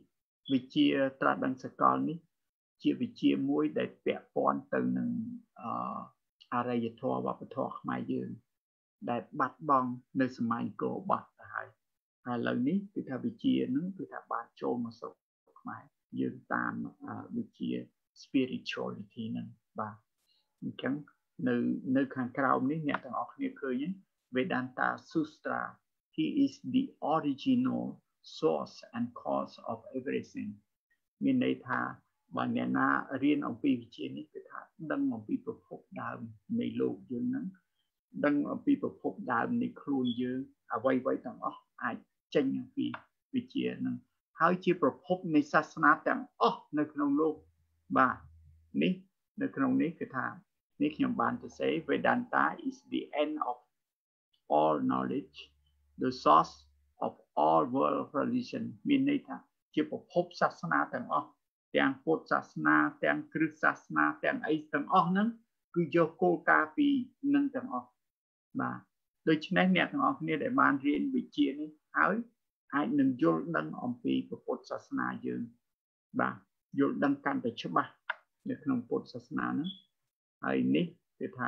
Speaker 2: វិជាត្រាស់ដឹងសកលនេះជាវិជាមួយដែលពាក់ព័ន្ធទៅនឹងអរិយធម៌វប្បធម៌ខ្មែរយើងដែលបាត់បង់នៅសម័យកោបត់ទៅហើយហើយឥឡូវនេះគឺថាវិជានឹងគឺថាបានចូលមកស្រុកខ្មែរយើងតាមវិជា spirituality ហ្នឹងបាទអញ្ចឹងនៅនៅខាងក្រោមនេះអ្នកទាំងអស់គ្នាឃើញ Vedanta Sutra he is the original source and cause of everything មានន័យថាបើអ្នកណារៀនអំពីវិជានេះគឺថាដឹងអំពីប្រភពដើមនៃលោកយើងហ្នឹងដឹងអំពីប្រភពដើមនៃខ្លួនយើងអ្វីៗទាំងអស់អាចចេញអំពីវិជាហ្នឹងហើយជាប្រភពនៃសាសនាទាំងអស់នៅក្នុងលោកបាទនេះនៅក្នុងនេះគឺថានេះខ្ញុំបានទៅសេ Vedanta is the end of all knowledge the source of all world religion មានន័យថាជាប្រភពសាសនាទាំងអស់ទាំងពុទ្ធសាសនាទាំងគ្រិស្តសាសនាទាំងអីទាំងអស់ហ្នឹងគឺយកគោលការណ៍ពីនឹងទាំងអស់បាទដូច្នេះអ្នកទាំងអស់គ្នាដែលបានរៀនវិជ្ជានេះហើយអាចនឹងយល់ដឹងអំពីពុទ្ធសាសនាយើងបាទយល់ដឹងកាន់តែច្បាស់នៅក្នុងពុទ្ធសាសនាហ្នឹងហើយនេះគឺថា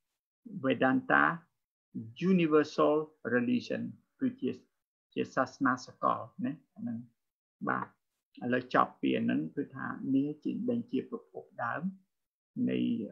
Speaker 2: Vedanta universal religion គឺជាជាសាសនាសកលណាហ្នឹងបាទឥឡូវចប់ពីហ្នឹងគឺថានេះជាដែលជាប្រភពដើមនៃ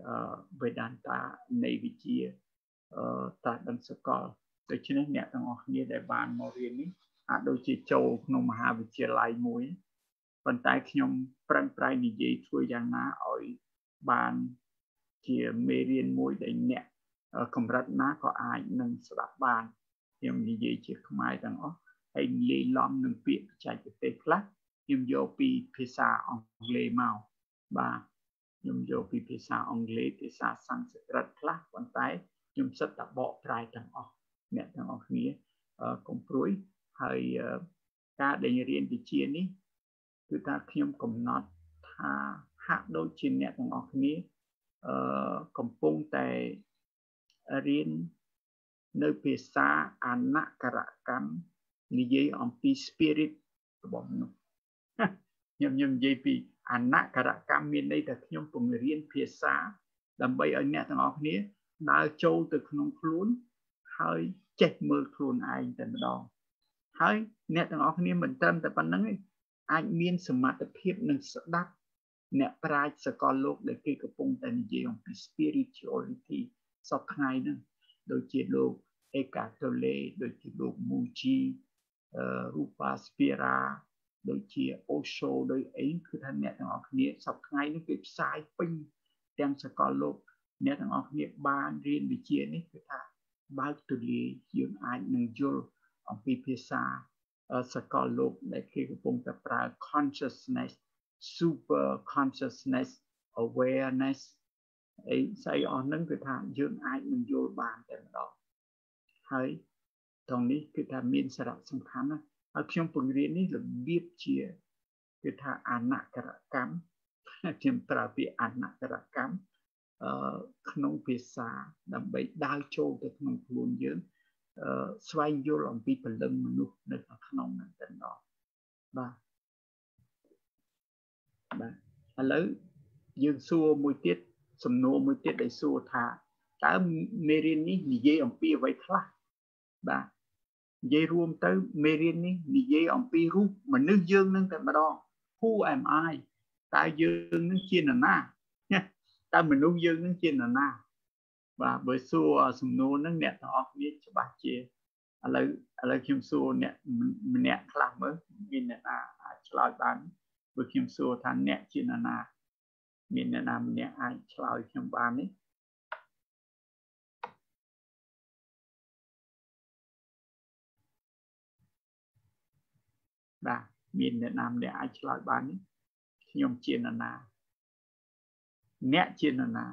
Speaker 2: Vedanta នៃវិជាត្រាស់ដឹងសកលដូច្នេះអ្នកទាំងអស់គ្នាដែលបានមករៀននេះអាចដូចជាចូលក្នុងមហាវិទ្យាល័យមួយប៉ុន្តែខ្ញុំប្រឹងប្រែងនិយាយធ្វើយ៉ាងណាឲ្យបានជាមេរៀនមួយដែលអ្នកកម្រិតណាក៏អាចនឹងស្ដាប់បានខ្ញុំនិយាយជាខ្មែរទាំងអស់ហើយលាយឡំនឹងពាក្យបច្ចេកទេសខ្លះខ្ញុំយកពីភាសាអង់គ្លេសមកបាទខ្ញុំយកពីភាសាអង់គ្លេសភាសាសំស្ក្រឹតខ្លះប៉ុន្តែខ្ញុំសិតតែបកប្រែទាំងអស់អ្នកទាំងអស់គ្នាកុំព្រួយហើយការដែលរៀនវិជ្ជានេះគឺថាខ្ញុំកំណត់ថាហាក់ដូចជាអ្នកទាំងអស់គ្នាអឺកំពុងតែរៀននៅភាសាអនករកម្មនិយាយអំពី spirit របស់មនុស្សខ្ញុំខ្ញុំនិយាយពីអនករកម្មមានន័យថាខ្ញុំពង្រៀនភាសាដើម្បីឲ្យអ្នកទាំងអស់គ្នាដើរចូលទៅក្នុងខ្លួនហើយចេះមើលខ្លួនឯងតែម្ដងហើយអ្នកទាំងអស់គ្នាមិនត្រឹមតែប៉ុណ្្នឹងទេអាចមានសមត្ថភាពនឹងស្ដាប់អ្នកប្រាជ្ញសកលលោកដែលគេកំពុងតែនិយាយអំពី spirituality សពថ្ងៃហ្នឹងដូចជាលោកអេកាតូលេដូចជាលោកមូជីរូបាស្ពីរ៉ាដូចជាអូឈូដោយអីគឺថាអ្នកទាំងអស់គ្នាសពថ្ងៃនេះគេផ្សាយពេញទាំងសកលលោកអ្នកទាំងអស់គ្នាបានរៀនវិជ្ជានេះគឺថាបើកទូលាយយើងអាចនឹងយល់អំពីភាសាសកលលោកដែលគេកំពុងតែប្រើ consciousness super consciousness awareness អីស្អីអស់ហ្នឹងគឺថាយើងអាចនឹងយល់បានតែម្ដងហើយត្រង់នេះគឺថាមានសារៈសំខាន់ណាស់ហើយខ្ញុំពង្រៀននេះរបៀបជាគឺថាអនករកម្មខ្ញុំប្រើពាក្យអនករកម្មអឺក្នុងភាសាដើម្បីដើរចូលទៅក្នុងខ្លួនយើងអឺស្វែងយល់អំពីពលឹងមនុស្សនៅក្នុងហ្នឹងតែម្ដងបាទបាទឥឡូវយើងសួរមួយទៀតសំណួរមួយទៀតដែលសួរថាតើមេរៀននេះនិយាយអំពីអ្វីខ្លះបាទនិយាយរួមទៅមេរៀននេះនិយាយអំពីរូបមនុស្សយើងនឹងតែម្ដង Who am I តើយើងនឹងជានរណាតើមនុស្សយើងនឹងជានរណាបាទបើសួរសំណួរហ្នឹងអ្នកទាំងអស់គ្នាច្បាស់ជាឥឡូវឥឡូវខ្ញុំសួរអ្នកម្នាក់ខ្លះមើលមានអ្នកណាអាចឆ្លើយបានបើខ្ញុំសួរថាអ្នកជានរណាមានអ្នកណាម្នាក់អាចឆ្លើយខ្ញុំបានទេបាទមានអ្នកណាម្នាក់អាចឆ្លើយបានទេខ្ញុំជានរណាអ្នកជានរណា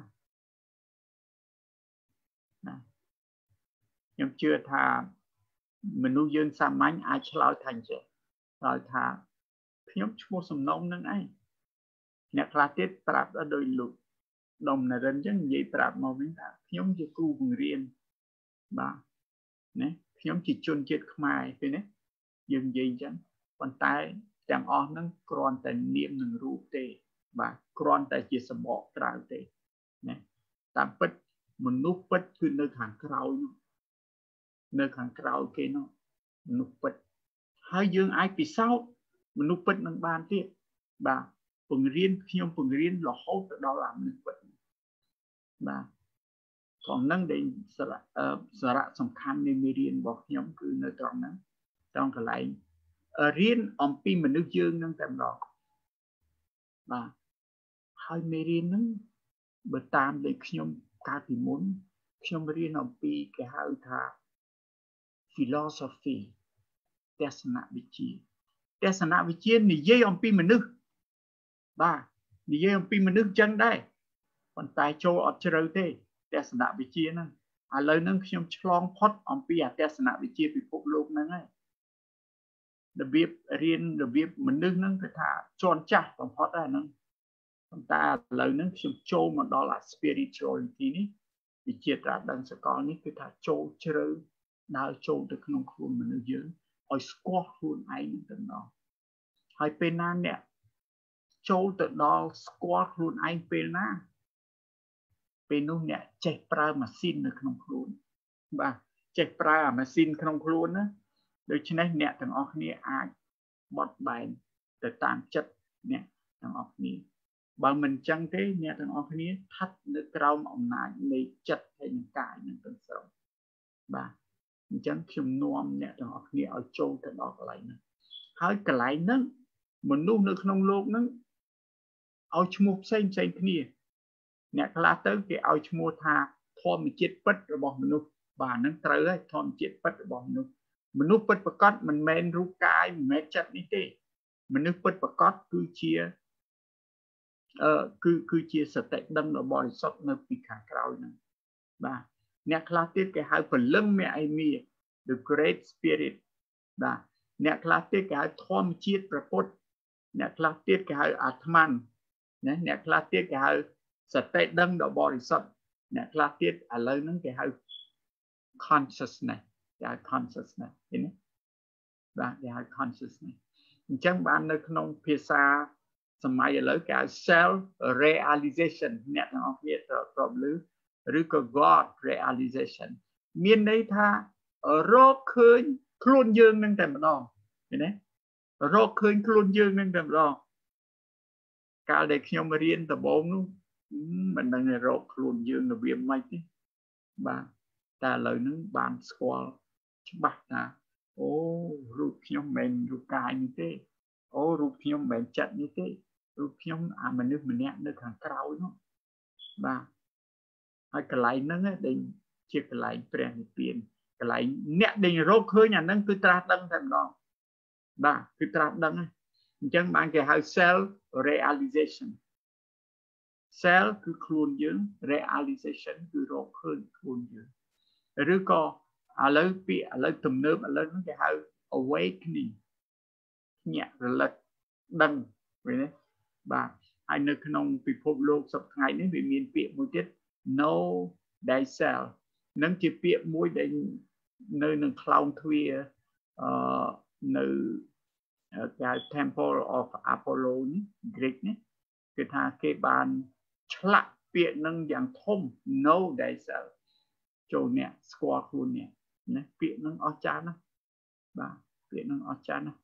Speaker 2: ណាខ្ញុំជឿថាមនុស្សយើងសាមញ្ញអាចឆ្លើយថាអញ្ចឹងឆ្លើយថាខ្ញុំឈ្មោះសំណុំនឹងឯងអ្នកខ្លះទៀតប្រាប់ដោយលោកដុំនរិនអញ្ចឹងនិយាយប្រាប់មកវិញថាខ្ញុំជាគ្រូបង្រៀនបាទណាខ្ញុំជាជនជាតិខ្មែរទេណាយើងនិយាយអញ្ចឹងប៉ុន្តែទាំងអស់ហ្នឹងគ្រាន់តែនាមនឹងរូបទេបាទគ្រាន់តែជាសម្បកក្រៅទេណាតាមពិតមនុស្សពិតគឺនៅខាងក្រោយនោះនៅខាងក្រោយគេនោះមនុស្សពិតហើយយើងអាចពិសោធន៍មនុស្សពិតនឹងបានទៀតបាទពង្រៀនខ្ញុំពង្រៀនរហូតទៅដល់អាមនុស្សពិតបាទក្នុងហ្នឹងដែលសារៈសារៈសំខាន់នៃមេរៀនរបស់ខ្ញុំគឺនៅត្រង់ហ្នឹងត្រង់កន្លែងរៀនអំពីមនុស្សយើងនឹងតែម្ដងបាទហើយមេរៀនហ្នឹងបើតាមដែលខ្ញុំកាលពីមុនខ្ញុំរៀនអំពីគេហៅថា philosophy ទស្សនវិជ្ជាទស្សនវិជ្ជានិយាយអំពីមនុស្សបាទនិយាយអំពីមនុស្សចឹងដែរប៉ុន្តែចូលអត់ជ្រៅទេទស្សនវិជ្ជាហ្នឹងឥឡូវហ្នឹងខ្ញុំឆ្លងផុតអំពីអាទស្សនវិជ្ជាពិភពលោកហ្នឹងហើយរបៀបរៀនរបៀបមនុស្សហ្នឹងគឺថាជាន់ចាស់បំផុតដែរហ្នឹងប៉ុន្តែឥឡូវហ្នឹងខ្ញុំចូលមកដល់អា spirituality នេះវិជ្ជាត្រាស់ដឹងសកលនេះគឺថាចូលជ្រៅដើរចូលទៅក្នុងខ្លួនមនុស្សយើងឲ្យស្គាល់ខ្លួនឯងទៅដល់ហើយពេលណាអ្នកចូលទៅដល់ស្គាល់ខ្លួនឯងពេលណាពេលនោះអ្នកចេះប្រើម៉ាស៊ីននៅក្នុងខ្លួនបាទចេះប្រើអាម៉ាស៊ីនក្នុងខ្លួនណាដូច្នេះអ្នកទាំងអស់គ្នាអាចបត់បែនទៅតាមចិត្តអ្នកទាំងអស់គ្នាបើមិនចឹងទេអ្នកទាំងអស់គ្នាស្ថិតនៅក្រោមអំណាចនៃចិត្តហើយនឹងកាយនឹងទាំងស្រុងបាទអញ្ចឹងខ្ញុំនាំអ្នកទាំងអស់គ្នាឲ្យចូលទៅដល់កន្លែងហ្នឹងហើយកន្លែងហ្នឹងមនុស្សនៅក្នុងโลกហ្នឹងឲ្យឈ្មោះផ្សេងផ្សេងគ្នាអ្នកខ្លះទៅគេឲ្យឈ្មោះថាធម្មជាតិពិតរបស់មនុស្សបាទហ្នឹងត្រូវហើយធម្មជាតិពិតរបស់មនុស្សមនុស្សពិតប្រកបមិនមែនរូបកាយមិនមែនចិត្តនេះទេមនុស្សពិតប្រកបគឺជាអឺគឺគឺជាសតិដឹងរបស់បរិសុទ្ធនៅពីខាងក្រោយហ្នឹងបាទអ្នកខ្លះទៀតគេហៅពលឹងមេអេមី the great spirit បាទអ្នកខ្លះទៀតគេហៅធម្មជាតិព្រះពុទ្ធអ្នកខ្លះទៀតគេហៅអាត្មានណាអ្នកខ្លះទៀតគេហៅសតិដឹងដ៏បរិសុទ្ធអ្នកខ្លះទៀតឥឡូវហ្នឹងគេហៅ consciousness គេហៅ consciousness ឃើញទេបាទគេហៅ consciousness អញ្ចឹងបាននៅក្នុងភាសាសម័យឥឡូវគេហៅ self realization អ្នកទាំងអស់គ្នាត្រូវប្រមឮឬក៏ God realization មានន័យថារកឃើញខ្លួនយើងនឹងតែម្ដងឃើញទេរកឃើញខ្លួនយើងនឹងតែម្ដងកាលដែលខ្ញុំរៀនដំបូងនោះមិនដឹងរកខ្លួនយើងរបៀបម៉េចទេបាទតែឥឡូវហ្នឹងបានស្គាល់ច្បាស់ថាអូរូបខ្ញុំមិនមែនរូបកាយនេះទេអូរូបខ្ញុំមិនមែនចិត្តនេះទេរូបខ្ញុំអាមនុស្សម្នាក់នៅខាងក្រោយនោះបាទហើយកន្លែងហ្នឹងដែលជាកន្លែងព្រះនិព្វានកន្លែងអ្នកដែលរកឃើញអាហ្នឹងគឺត្រាស់ដឹងតែម្ដងបាទគឺត្រាស់ដឹងហ្នឹងអញ្ចឹងបានគេហៅ self realization self គឺខ្លួនយើង realization គឺរកឃើញខ្លួនយើងឬក៏ឥឡូវពាក្យឥឡូវទំនើបឥឡូវហ្នឹងគេហៅ awakening ញាក់រលឹកដឹងឃើញទេបាទហើយនៅក្នុងពិភពលោកសប្តាហ៍ថ្ងៃនេះវាមានពាក្យមួយទៀត know thyself នឹងជាពាក្យមួយដែលនៅនឹងខ្លោងទ្វារអឺនៅគេហៅ Temple of Apollo នេះ Greek នេះគឺថាគេបានឆ្លាក់ពាក្យនឹងយ៉ាងធំ know thyself ចូលអ្នកស្គាល់ខ្លួនអ្នកណាពាក្យនឹងអស្ចារ្យណាស់បាទពាក្យនឹងអស្ចារ្យណាស់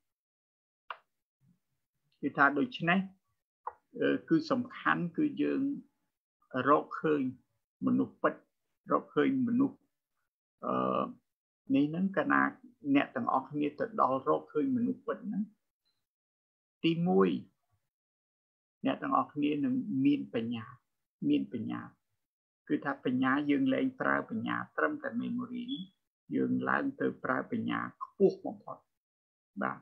Speaker 2: គឺថាដូច្នេះគឺសំខាន់គឺយើងរកឃើញមនុស្សពិតរកឃើញមនុស្សអឺនេះហ្នឹងកាលណាអ្នកទាំងអស់គ្នាទៅដល់រកឃើញមនុស្សពិតហ្នឹងទីមួយអ្នកទាំងអស់គ្នានឹងមានបញ្ញាមានបញ្ញាគឺថាបញ្ញាយើងលែងប្រើបញ្ញាត្រឹមតែ memory យើងឡើងទៅប្រើបញ្ញាខ្ពស់បំផុតបាទ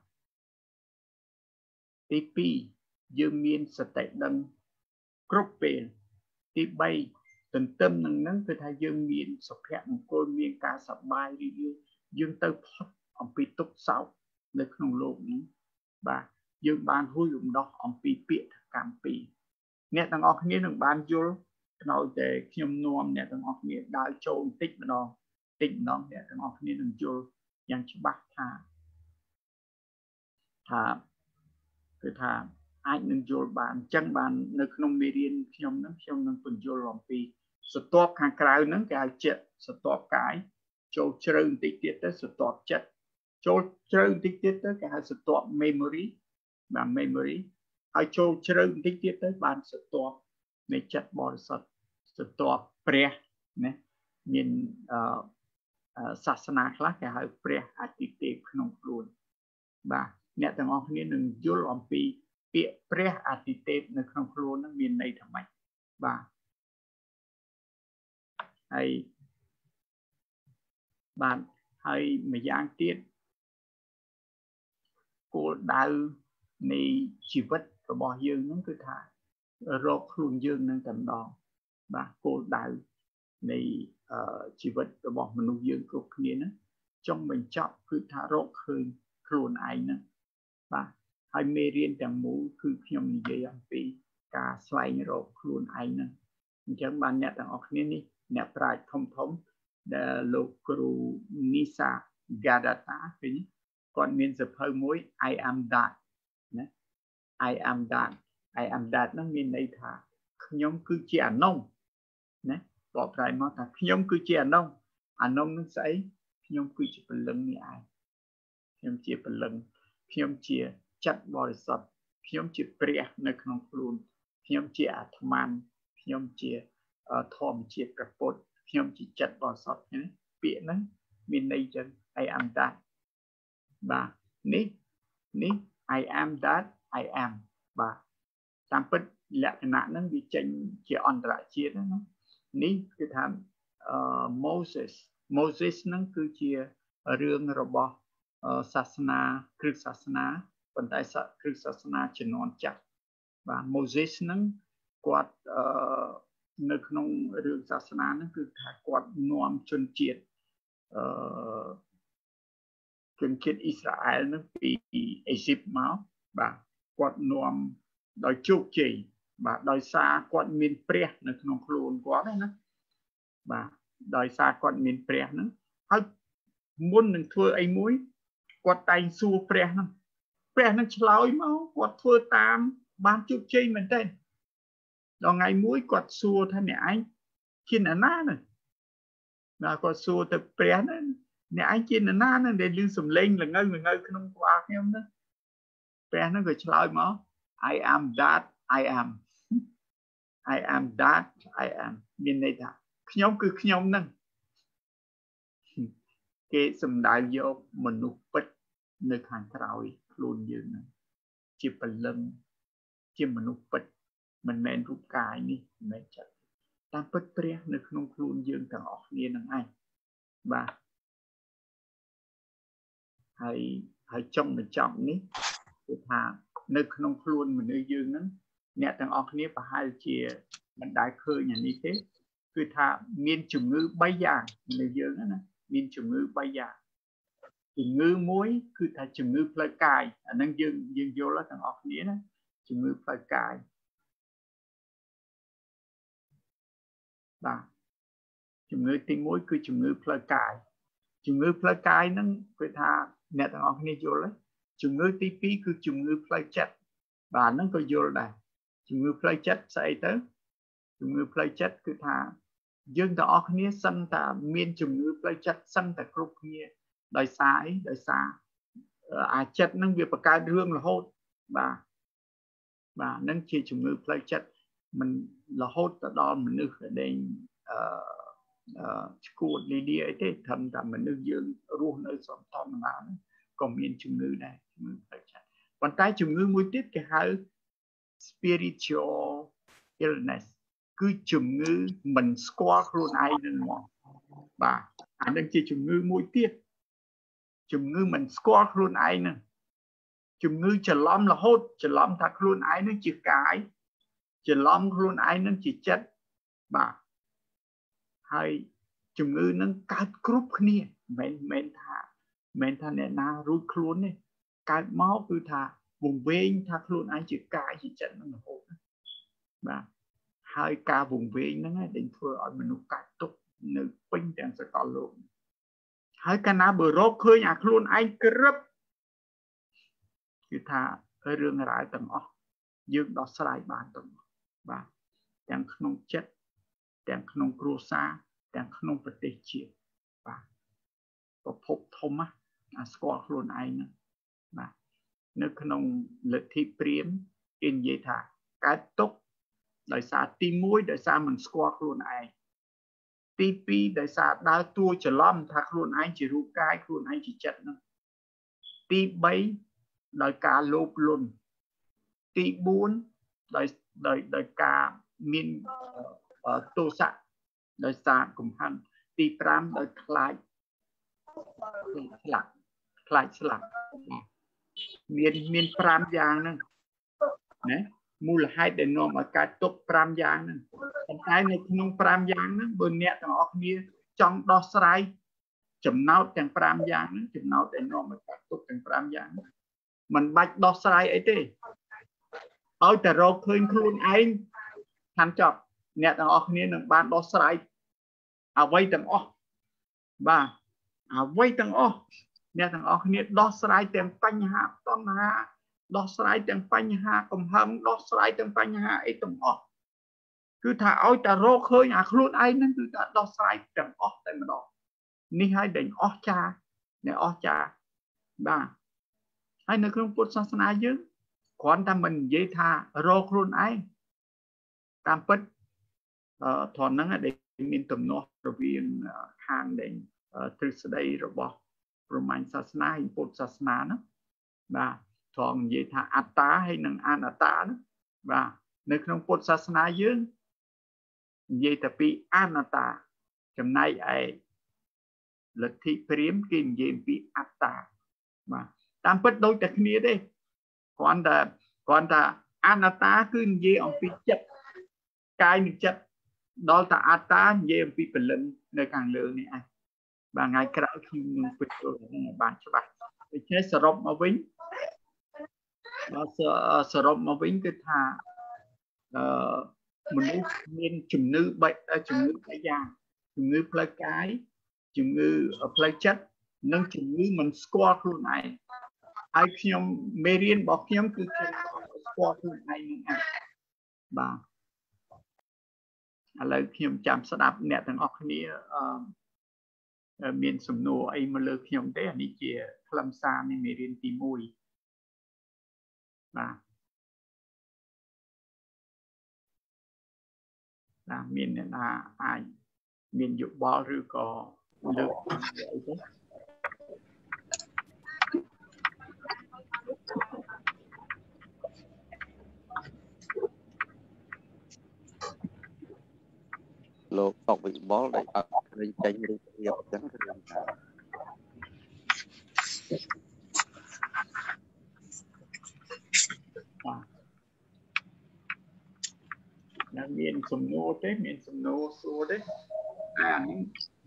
Speaker 2: ទីពីរយើងមានសតិដឹងគ្រប់ពេលទីបីទន្ទឹមនឹងហ្នឹងគឺថាយើងមានសុភមង្គលមានការសប្បាយរីករាយយើងទៅផុតអំពីទុក្ខសោកនៅក្នុងโลกនេះបាទយើងបានរួចរំដោះអំពីពាក្យកម្មពីរអ្នកទាំងអស់គ្នានឹងបានយល់ដោយតែខ្ញុំនាំអ្នកទាំងអស់គ្នាដើរចូលបន្តិចម្ដងបន្តិចម្ដងអ្នកទាំងអស់គ្នានឹងយល់យ៉ាងច្បាស់ថាថាគឺថាអាចនឹងយល់បានអញ្ចឹងបាននៅក្នុងមេរៀនខ្ញុំហ្នឹងខ្ញុំនឹងពន្យល់អំពីសន្ទាប់ខាងក្រៅហ្នឹងគេហៅចិត្តសន្ទាប់កាយចូលជ្រៅបន្តិចទៀតទៅសន្ទាប់ចិត្តចូលជ្រៅបន្តិចទៀតទៅគេហៅសន្ទាប់ memory បាទ memory ហើយចូលជ្រៅបន្តិចទៀតទៅបានសន្ទាប់នៃចិត្តបរិសុទ្ធសន្ទាប់ព្រះណាមានអឺសាសនាខ្លះគេហៅព្រះអតិទេពក្នុងខ្លួនបាទអ្នកទាំងអស់គ្នានឹងយល់អំពីពាក្យព្រះអតិទេពនៅក្នុងខ្លួននឹងមានន័យថាម៉េចបាទហើយបាទហើយម្យ៉ាងទៀតគោលដៅនៃជីវិតរបស់យើងហ្នឹងគឺថារកខ្លួនយើងនឹងតែម្ដងបាទគោលដៅនៃជីវិតរបស់មនុស្សយើងគ្រប់គ្នាហ្នឹងចង់បញ្ចប់គឺថារកឃើញខ្លួនឯងហ្នឹងបាទហើយមេរៀនទាំងមូលគឺខ្ញុំនិយាយអំពីការស្វែងរកខ្លួនឯងហ្នឹងអញ្ចឹងបានអ្នកទាំងអស់គ្នានេះអ្នកប្រាជ្ញធំធំដែលលោកគ្រូ Nisa Gadata ឃើញគាត់មានសៀវភៅមួយ I am that ណា I am that I am that ហ្នឹងមានន័យថាខ្ញុំគឺជាអានោះណាបកប្រែមកថាខ្ញុំគឺជាអានោះអានោះនឹងស្អីខ្ញុំគឺជាពលឹងនេះឯងខ្ញុំជាពលឹងខ្ញុំជាចិត្តបរិសុទ្ធខ្ញុំជាព្រះនៅក្នុងខ្លួនខ្ញុំជាអាត្មានខ្ញុំជាធម្មជាតិព្រះពុទ្ធខ្ញុំជាចិត្តបរិសុទ្ធណាពាក្យហ្នឹងមានន័យចឹង I am that បាទនេះនេះ I am that I am បាទតាមពិតលក្ខណៈហ្នឹងវាចេញជាអន្តរជាតិណានេះគឺថា Moses Moses ហ្នឹងគឺជារឿងរបស់សាសនាគ្រឹះសាសនាប៉ុន្តែគ្រឹះសាសនាជំនាន់ចាស់បាទ Moses ហ្នឹងគាត់នៅក្នុងរឿងសាសនាហ្នឹងគឺថាគាត់នាំជនជាតិអឺជនជាតិអ៊ីស្រាអែលហ្នឹងពីអេស៊ីបមកបាទគាត់នាំដោយជោគជ័យបាទដោយសារគាត់មានព្រះនៅក្នុងខ្លួនគាត់ណាបាទដោយសារគាត់មានព្រះហ្នឹងហើយមុននឹងធ្វើអីមួយគាត់តែងសួរព្រះហ្នឹងព្រះហ្នឹងឆ្លើយមកគាត់ធ្វើតាមបានជោគជ័យមែនទេដល់ថ្ងៃមួយគាត់សួរថាអ្នកឯងជាអ្នកណាហ្នឹងបាទគាត់សួរទៅព្រះហ្នឹងអ្នកឯងជាអ្នកណាហ្នឹងដែលឮសំឡេងល្ងៅល្ងៅក្នុងក្បាលខ្ញុំហ្នឹងព្រះហ្នឹងក៏ឆ្លើយមក I am that I am I am that I am មានន័យថាខ្ញុំគឺខ្ញុំហ្នឹងគេសំដៅយកមនុស្សពិតនៅខាងក្រោយខ្លួនយើងហ្នឹងជាពលឹងជាមនុស្សពិតមិនមែនរូបកាយនេះមិនមែនចិត្តតាមពិតព្រះនៅក្នុងខ្លួនយើងទាំងអស់គ្នានឹងឯងបាទហើយហើយចង់បញ្ចប់នេះគឺថានៅក្នុងខ្លួនមនុស្សយើងហ្នឹងអ្នកទាំងអស់គ្នាប្រហែលជាមិនដែលឃើញអានេះទេគឺថាមានជំងឺបីយ៉ាងនៅយើងណាមានជំងឺបីយ៉ាងជំងឺមួយគឺថាជំងឺផ្លូវកាយអាហ្នឹងយើងយើងយល់ទាំងអស់គ្នាណាជំងឺផ្លូវកាយបាទជំងឺទីមួយគឺជំងឺផ្លូវកាយជំងឺផ្លូវកាយហ្នឹងគឺថាអ្នកទាំងអស់គ្នាយល់ទេជំងឺទីពីរគឺជំងឺផ្លូវចិត្តបាទហ្នឹងក៏យល់ដែរជំងឺផ្លូវចិត្តស្អីទៅជំងឺផ្លូវចិត្តគឺថាយើងទាំងអស់គ្នាសឹងតែមានជំងឺផ្លូវចិត្តសឹងតែគ្រប់គ្នាដោយសារអីដោយសារអាចិត្តហ្នឹងវាបង្កើតរឿងរហូតបាទបាទហ្នឹងជាជំងឺផ្លូវចិត្តមិនរហូតទៅដល់មនុស្សដែលអឺអឺឈួតលីលីអីទេត្រឹមតែមនុស្សយើងរស់នៅសំធម្មតាក៏មានជំងឺដែរជំងឺផ្លូវចិត្តប៉ុន្តែជំងឺមួយទៀតគេហៅ spiritual illness គឺជំងឺមិនស្គាល់ខ្លួនឯងនឹងមកបាទអានឹងជាជំងឺមួយទៀតជំងឺមិនស្គាល់ខ្លួនឯងនឹងជំងឺច្រឡំរហូតច្រឡំថាខ្លួនឯងនឹងជាកាយច្រឡំខ្លួនឯងនឹងជាចិត្តបាទហើយជំងឺនឹងកើតគ្រប់គ្នាមិនមែនថាមិនថាអ្នកណារួចខ្លួនទេកើតមកគឺថាវង្វេងថាខ្លួនឯងជាកាយជាចិត្តនឹងរហូតបាទហើយការវង្វេងហ្នឹងឯងដែលធ្វើឲ្យមនុស្សកាត់ទុកនៅពេញទាំងសកលលោកហើយកាលណាបើរកឃើញអាខ្លួនឯងក្រឹបគឺថារឿងរ៉ាវទាំងអស់យើងដោះស្រាយបានទាំងបាទទាំងក្នុងចិត្តទាំងក្នុងគ្រួសារទាំងក្នុងប្រទេសជាតិបាទប្រភពធំណាអាស្គាល់ខ្លួនឯងហ្នឹងបាទនៅក្នុងលទ្ធិព្រាហ្មណ៍គេនិយាយថាកើតទុកដោយសារទីមួយដោយសារមិនស្គាល់ខ្លួនឯងទីពីរដោយសារដើរតួច្រឡំថាខ្លួនឯងជារូបកាយខ្លួនឯងជាចិត្តហ្នឹងទីបីដោយការលោភលន់ទីបួនដោយដោយដោយការមានទោសៈដោយសារកំហឹងទីប្រាំដោយខ្លាចស្លាប់ខ្លាចស្លាប់មានមានប្រាំយ៉ាងហ្នឹងណាមូលហេតុដែលនាំឲ្យកើតទុកប្រាំយ៉ាងហ្នឹងប៉ុន្តែនៅក្នុងប្រាំយ៉ាងហ្នឹងបើអ្នកទាំងអស់គ្នាចង់ដោះស្រាយចំណោទទាំងប្រាំយ៉ាងហ្នឹងចំណោទដែលនាំឲ្យកើតទុកទាំងប្រាំយ៉ាងហ្នឹងមិនបាច់ដោះស្រាយអីទេឲ្យតែរកឃើញខ្លួនឯងខាងចប់អ្នកទាំងអស់គ្នានឹងបានដោះស្រាយអ្វីទាំងអស់បាទអ្វីទាំងអស់អ្នកទាំងអស់គ្នាដោះស្រាយទាំងបញ្ហាតណ្ហាដោះស្រាយទាំងបញ្ហាកំហឹងដោះស្រាយទាំងបញ្ហាអីទាំងអស់គឺថាឲ្យតែរកឃើញអាខ្លួនឯងហ្នឹងគឺថាដោះស្រាយទាំងអស់តែម្ដងនេះហើយដែលអស្ចារ្យអ្នកអស្ចារ្យបាទហើយនៅក្នុងពុទ្ធសាសនាយើងគ្រាន់តែមិននិយាយថារកខ្លួនឯងតាមពិតអឺធនហ្នឹងដែលមានទំនាស់រវាងខាងដែលទ្រឹស្ដីរបស់ព្រហ្មញ្ញសាសនាហើយពុទ្ធសាសនាណាបាទត្រង់និយាយថាអត្តាហើយនិងអនត្តាណាបាទនៅក្នុងពុទ្ធសាសនាយើងនិយាយតែពីអនត្តាចំណែកឯលទ្ធិព្រាហ្មណ៍គេនិយាយពីអត្តាបាទតាមពិតដូចតែគ្នាទេគ្រាន់តែគ្រាន់តែអនត្តាគឺនិយាយអំពីចិត្តកាយនិងចិត្តដល់តែអត្តានិយាយអំពីពលិននៅខាងលើនេះឯងបាទថ្ងៃក្រោយខ្ញុំនឹងពិចរណាបានច្បាស់ដូច្នេះសរុបមកវិញបាទសរុបមកវិញគឺថាអឺមនុស្សមានជំងឺបីជំងឺបីយ៉ាងជំងឺផ្លូវកាយជំងឺផ្លូវចិត្តនិងជំងឺមិនស្គាល់ខ្លួនឯងហើយខ្ញុំមេរៀនរបស់ខ្ញុំគឺខ្ញុំស្គាល់ខ្លួនឯងនឹងឯងបាទឥឡូវខ្ញុំចាំស្ដាប់អ្នកទាំងអស់គ្នាអឺមានសំណួរអីមកលើខ្ញុំទេអានេះជាខ្លឹមសារនៃមេរៀនទីមួយបាទណាមានអ្នកណាអាចមានយោបល់ឬក៏លើកអីទេ
Speaker 5: លោកតកវិបលដែលអត់ឃើញចេញរូបភាពអញ្ចឹងគឺថា
Speaker 2: ណាមានសំណួរទេមានសំណួរសួរទេអានេះ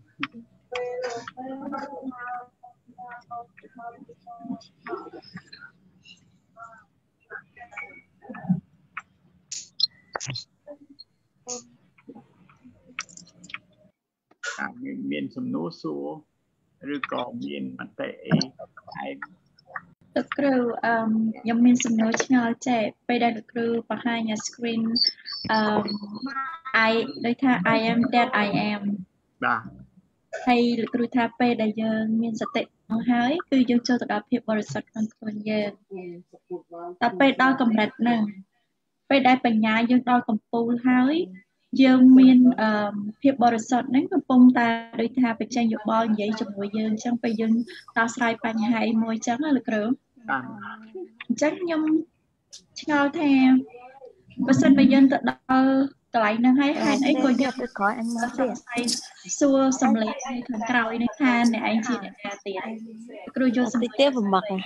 Speaker 2: មានមានសំណួរសួរឬក៏មានមតិអីឯង
Speaker 1: លោកគ្រូអឺខ្ញុំមានសំណួរឆ្ងល់ចេះពេលដែលលោកគ្រូបង្ហាញ screen អឺ I ដូចថា I am that I am
Speaker 2: បាទ
Speaker 1: ហើយលោកគ្រូថាពេលដែលយើងមានសតិមកហើយគឺយើងចូលទៅដល់ភាពបរិសុទ្ធក្នុងខ្លួនយើងតែពេលដល់កម្រិតហ្នឹងពេលដែលបញ្ញាយើងដល់កំពូលហើយយើងមានអឺភាពបរិសុទ្ធហ្នឹងកំពុងតែដូចថាបញ្ចេញយោបល់និយាយជាមួយយើងអញ្ចឹងពេលយើងដោះស្រាយបញ្ហាមួយអញ្ចឹងណាលោកគ្រូ
Speaker 2: បាទ
Speaker 1: អញ្ចឹងខ្ញុំឆ្ងល់ថាបើសិនបើយើងទៅដល់កន្លែងហ្នឹងហើយហេតុអីក៏យើងទៅក្រោយអញមកទៀតសួរសំឡេងខាងក្រោយនេះថាអ្នកឯងជាអ្នកណាទៀតគ្រូយកសំឡេងទៀតបំមកហ៎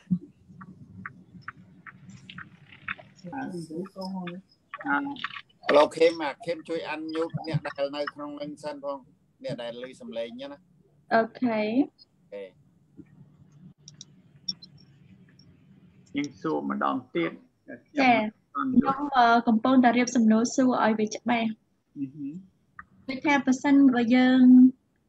Speaker 5: ឡូខេមអាខេមជួយអានញូតអ្នកដែលនៅក្នុងនឹងសិនផងអ្នកដែលលឺសំឡេងណា
Speaker 1: អូខេ
Speaker 5: អូខេ
Speaker 2: យើងសួរម្ដងទៀត
Speaker 1: ចាខ្ញុំកំពុងតែរៀបសំណួរសួរឲ្យវាច្បាស់ដូចថាបើសិនបើយើង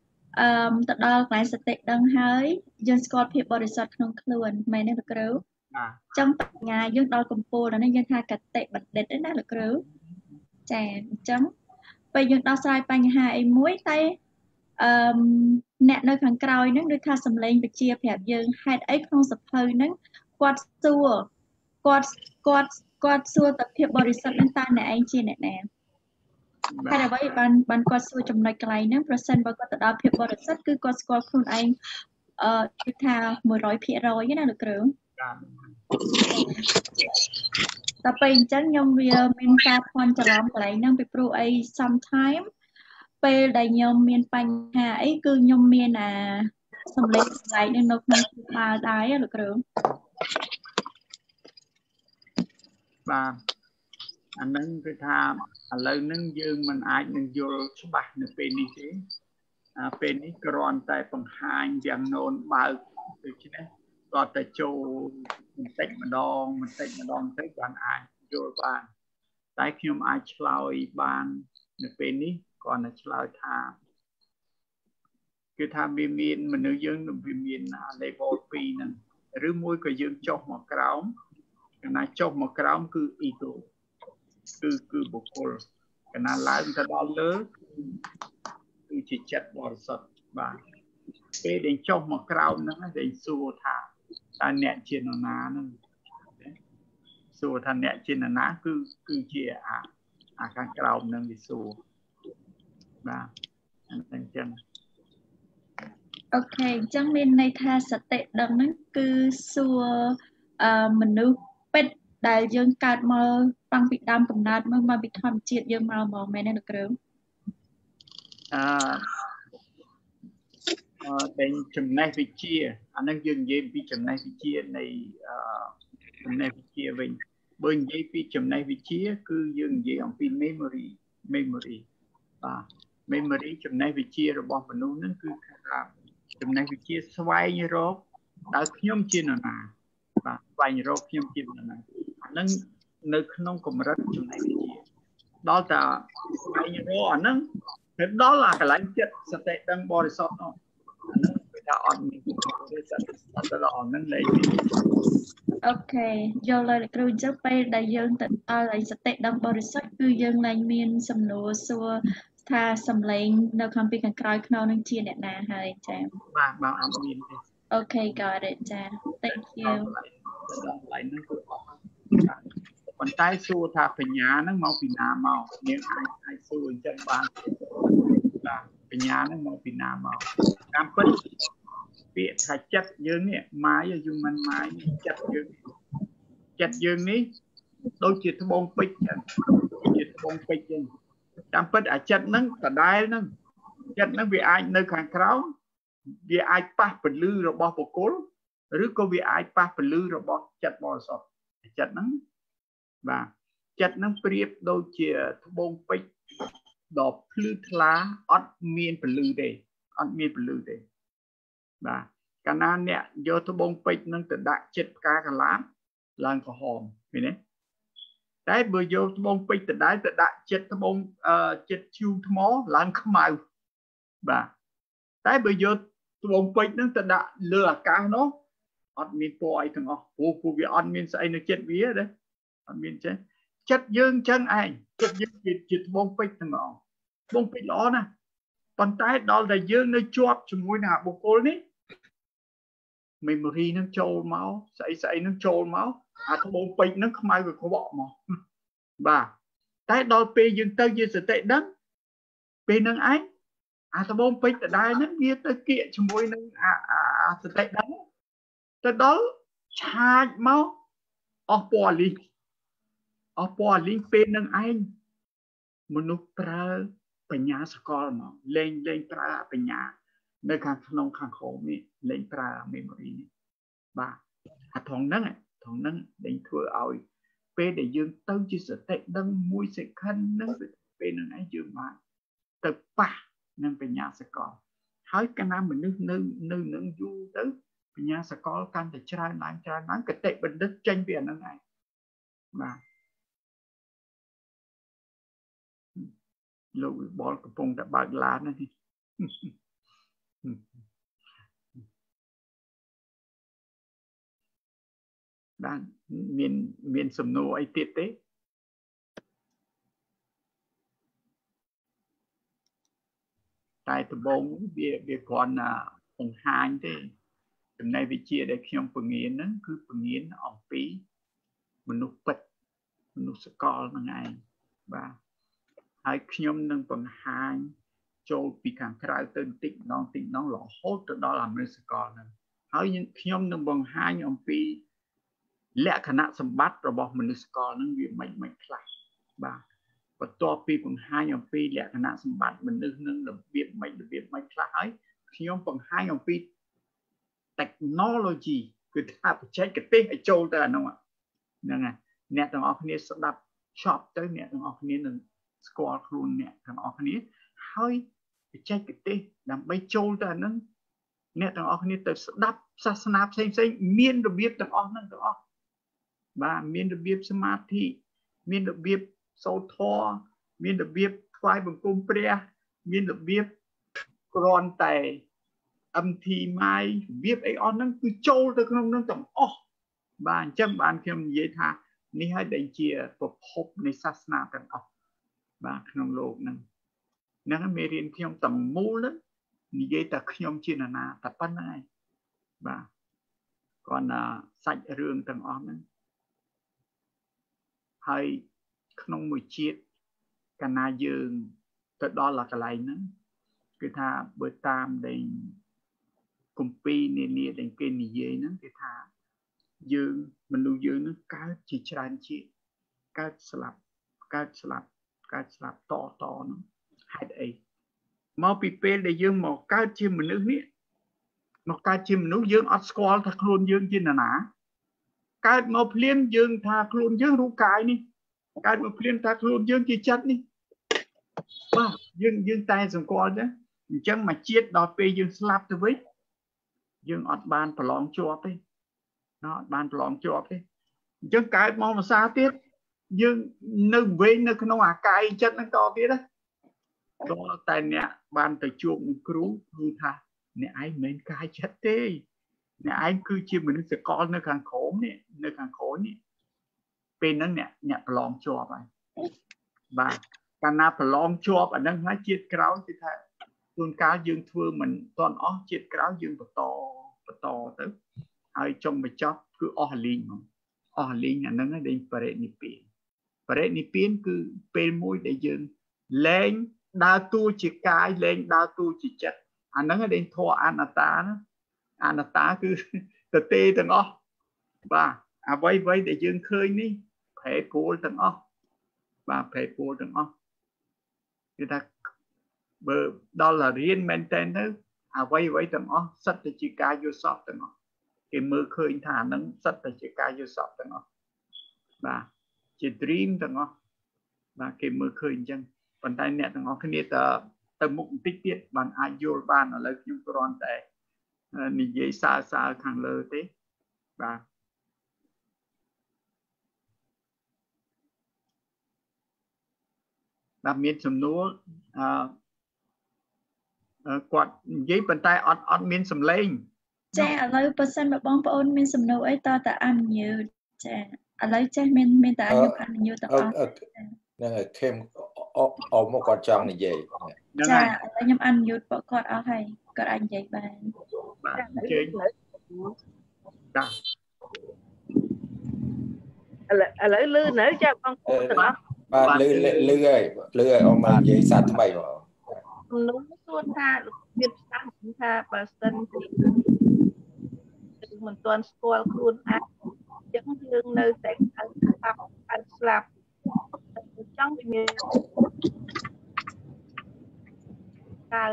Speaker 1: អឺទៅដល់កន្លែងសតិដឹងហើយយើងស្គាល់ភាពបរិសុទ្ធក្នុងខ្លួនមែនទេលោកគ្រូ trong tập ngày dương đo cầm pô là nên dân tha cật tệ bật đệt đấy là cứ chà chấm bây giờ đo sai bánh hai muối tay nè nơi kháng còi nó được tha sầm lên bị chia phèp dương hai ấy không sập hơi nó quạt xua quạt quạt quạt xua tập hiệp body sắt lên ta nè anh chị nè nè hay là vậy ban ban quạt xua trong này cái nó percent bao quạt tập hiệp body sắt cứ quạt quạt không anh ờ được tha mười rồi phía rồi cái nào được cứ tập bên chắc nhom vì mình ta quan trọng lắm lại năng bị pro ấy sometime về đại nhom miền Pành Hà ấy cứ nhom miền à sầm lên lại nên nó không mà đái được rồi
Speaker 2: và anh nâng cái tham à lời nâng dương mình ai nâng vô số bạc nâng bên đi chứ à bên đi còn tại phần hai dạng nôn bao từ chứ đấy còn tại chỗ mình tách mà đòn mình tách mà đòn tới bạn ai vô bạn tại khi mà ai chơi bạn nâng bên đi còn là chơi tham cái tham biên biên mình nữ dương nâng biên biên level phi nâng rứ môi cái dương chọc một cái áo cái này chọc một cái áo cứ ý đồ cứ cứ bộ cô cái này lại người ta đo lớn cứ chỉ chặt bỏ sọt và cái đến chọc một cái áo nó đến xua thả ta nẹt trên nó ná nó xua thả nẹt trên nó ná cứ cứ chia à à cái áo nó bị xua và anh chân
Speaker 1: ok chẳng bên này tha sạch tệ đằng nó cứ xua mình nữ pet đại dương cát mơ bằng bị đam cầm nát mơ mà bị thầm triệt dương màu màu mẹ nên được rồi
Speaker 2: à đến chừng này bị chia anh đang dừng dây bị chừng này bị chia này chừng này bị chia mình bên dây bị chừng này bị chia cứ dừng dây ông pin memory memory và memory chừng này bị chia rồi bỏ vào nó cứ làm chừng này bị chia xoay như rồi đã nhôm chia nào nè và xoay như rồi nhôm chia nào nè nó nơi không có rất chừng này bị chia đó là xoay như rồi anh nó đó là cái lãnh chất sẽ tệ đang body shop nó nó phải là on mình sẽ là on nó lấy
Speaker 1: ok do lời kêu chấp bay đại dương tận a lại sẽ tệ đang body shop cứ dương lên miền sầm nô xua tha sầm lên nó không bị càng cài khâu năng chia đẹp nè hay chạm
Speaker 2: và bảo ăn miền
Speaker 1: ok got it cha thank you
Speaker 2: lại nó còn tay xua tha phải nhà nó mau bị nà màu nếu ai ai xua chân bàn là phải nhà nó mau bị nà màu cam phết việc thay chất dương này máy ở dùng mình máy chất dương chất dương ní đôi chỉ thằng bông pích chỉ thằng bông pích chân cam phết ở chất nó cả đai nó chất nó vì ai nơi kháng kháo vì ai pa phần lư rồi bỏ bộ cố rồi có vì ai pa phần lư rồi bỏ chất bỏ sọt chất nó và chất nó priệp đôi chỉ thằng bông pích đọp lư lá ọt miên phần lư đây ọt miên phần lư đây và cái nan nè do thằng bông pích nó tự đại chết cá cả lá lần có hòm vậy đấy đấy vừa vô thằng bông pích tự đại tự đại chết thằng bông chết chiêu thằng mó lần không màu và đấy vừa vô thằng bông pích nó tự đại lừa cá nó ọt miên bòi thằng ọ cô cô bị ọt miên say nó chết vía đấy ọt miên chết chất dương chân ai chất dương chết chết bông pích thằng ọ bông pích đó nè còn tay đó là dương nó chọt cho ngôi nào bộ cô đấy memory nó trôi máu xảy xảy nó trôi máu à thằng bông pích nó không ai được có bỏ mà và tay đó p dương tơ dương sự tệ đất p nâng ấy à thằng bông pích ở đây nó kia tới kia cho ngôi nâng à à sự tệ đất tới đó charge máu ở bỏ đi ở bỏ đi p nâng anhមនុស្សប្រើបញ្ញាសកលមកលេងលេងប្រើបញ្ញានៅខាងក្នុងខាងក្រោមនេះលេងប្រើ memory នេះបាទអាថងហ្នឹងថងហ្នឹងលេងធ្វើឲ្យពេលដែលយើងទៅជាសតិដឹងមួយសេខិនហ្នឹងពេលហ្នឹងឯងយើងបានទៅប៉ះនឹងបញ្ញាសកលហើយកាលណាមនុស្សនៅនៅនឹងយូរទៅបញ្ញាសកលកាន់តែច្រើនឡើងច្រើនឡើងកតិបណ្ឌិតចេញពីអាហ្នឹងឯងបាទលោកវិបលកំពុងតែបើកឡាននេះបានមានមានសំណួរអីទៀតទេតែដំបូងវាវាគ្រាន់តែបង្ហាញទេចំណេះវិជ្ជាដែលខ្ញុំពង្រៀនហ្នឹងគឺពង្រៀនអំពីមនុស្សពិតមនុស្សសកលហ្នឹងឯងបាទហើយខ្ញុំនឹងបង្ហាញចូលពីខាងក្រៅទៅបន្តិចម្ដងបន្តិចម្ដងរហូតទៅដល់អមនុស្សសកលហ្នឹងហើយខ្ញុំនឹងបង្ហាញអំពីលក្ខណៈសម្បត្តិរបស់មនុស្សសកលហ្នឹងវាមិនមិនខ្លះបាទបន្ទាប់ពីបង្ហាញអំពីលក្ខណៈសម្បត្តិមនុស្សនឹងរបៀបមិនរបៀបមិនខ្លះហើយខ្ញុំបង្ហាញអំពី technology គឺថាបច្ចេកទេសឲ្យចូលទៅអានោះហ្នឹងហើយអ្នកទាំងអស់គ្នាស្ដាប់ចប់ទៅអ្នកទាំងអស់គ្នានឹងស្គាល់ខ្លួនអ្នកទាំងអស់គ្នាហើយបច្ចេកទេសដើម្បីចូលទៅអាហ្នឹងអ្នកទាំងអស់គ្នាទៅស្ដាប់សាសនាផ្សេងផ្សេងមានរបៀបទាំងអស់ហ្នឹងទាំងអស់បាទមានរបៀបសមាធិមានរបៀបសូត្រធម៌មានរបៀបថ្វាយបង្គំព្រះមានរបៀបគ្រាន់តែ អឹម ធី ម៉ាយ របៀបអីអស់ហ្នឹងគឺចូលទៅក្នុងហ្នឹងទាំងអស់បាទអញ្ចឹងបានខ្ញុំនិយាយថានេះហើយដែលជាប្រភពនៃសាសនាទាំងអស់បាទក្នុងโลกហ្នឹងហ្នឹងមេរៀនខ្ញុំទាំងមូលហ្នឹងនិយាយតែខ្ញុំជាណានាតែប៉ុណ្្នឹងឯងបាទគាត់ណាសាច់រឿងទាំងអស់ហ្នឹងហើយក្នុងមួយជាតិកាលណាយើងទៅដល់កន្លែងហ្នឹងគឺថាបើតាមដែលគម្ពីរនានាដែលគេនិយាយហ្នឹងគឺថាយើងមនុស្សយើងនឹងកើតជាច្រើនជាតិកើតស្លាប់កើតស្លាប់កើតស្លាប់តតហ្នឹងហេតុអីមកពីពេលដែលយើងមកកើតជាមនុស្សនេះមកកើតជាមនុស្សយើងអត់ស្គាល់ថាខ្លួនយើងជានរណាកើតមកភ្លាមយើងថាខ្លួនយើងរូបកាយនេះកើតមកភ្លាមថាខ្លួនយើងជាចិត្តនេះបាទយើងយើងតែសង្កល់ទេអញ្ចឹងមកជាតិដល់ពេលយើងស្លាប់ទៅវិញយើងអត់បានប្រឡងជាប់ទេអត់បានប្រឡងជាប់ទេអញ្ចឹងកើតមកភាសាទៀតយើងនៅវិញនៅក្នុងអាកាយចិត្តហ្នឹងតទៀតណាដល់តែអ្នកបានទៅជួបនឹងគ្រូគឺថាអ្នកឯងមិនមែនកាយចិត្តទេអ្នកឯងគឺជាមនុស្សសកលនៅខាងក្រោមនេះនៅខាងក្រោយនេះពេលហ្នឹងអ្នកអ្នកប្រឡងជាប់ហើយបាទកាលណាប្រឡងជាប់អាហ្នឹងហើយជាតិក្រោយគឺថាជួនកាលយើងធ្វើមិនទាន់អស់ជាតិក្រោយយើងបន្តបន្តទៅហើយចុងបញ្ចប់គឺអស់លីងហ្មងអស់លីងអាហ្នឹងឯងបរិនិព្វានបរិនិព្វានគឺពេលមួយដែលយើងលែងដើរតួជាកាយលែងដើរតួជាចិត្តអាហ្នឹងឯងធម៌អនត្តាណាអនត្តាគឺទៅទេទាំងអស់បាទអ្វីអ្វីដែលយើងឃើញនេះប្រែប្រួលទាំងអស់បាទប្រែប្រួលទាំងអស់គឺថាបើដល់រៀនមែនតើទៅអ្វីអ្វីទាំងអស់សិតតែជាការយល់សប្តិទាំងអស់គេមើលឃើញថាហ្នឹងសិតតែជាការយល់សប្តិទាំងអស់បាទជា dream ទាំងអស់បាទគេមើលឃើញអញ្ចឹងប៉ុន្តែអ្នកទាំងអស់គ្នាតើទៅមុខបន្តិចទៀតបានអាចយល់បានឥឡូវខ្ញុំគ្រាន់តែនិយាយសើសើខាងលើទេបាទបាទមានសំណួរអឺគាត់និយាយប៉ុន្តែអត់អត់មានសម្លេង
Speaker 1: ចាឥឡូវបើសិនបើបងប្អូនមានសំណួរអីតើតើអនុញ្ញាតចាឥឡូវចេះមានមានតែអនុញ្ញាតអនុញ្ញាតទាំងអស់
Speaker 3: ហ្នឹងហើយខេមអមមកគាត់ចង់និយាយ
Speaker 1: ចាឥឡូវខ្ញុំអនុញ្ញាតពួកគាត់អស់ហើយគាត់អាចនិយាយបាន
Speaker 2: បាទអញ្ជើញចាឥ
Speaker 4: ឡូវឥឡូវលឺនៅចាបងប្អូនទាំងអស់
Speaker 3: បាទលឺលឺហើយលឺហើយអមមកនិយាយសាថ្មីបង
Speaker 4: នោះសួរថាមានផ្សាំថាបើសិនជាមិនទាន់ស្គាល់ខ្លួនឯងអញ្ចឹងយើងនៅតែកើតស្លាប់កើតស្លាប់ចង់មានកើត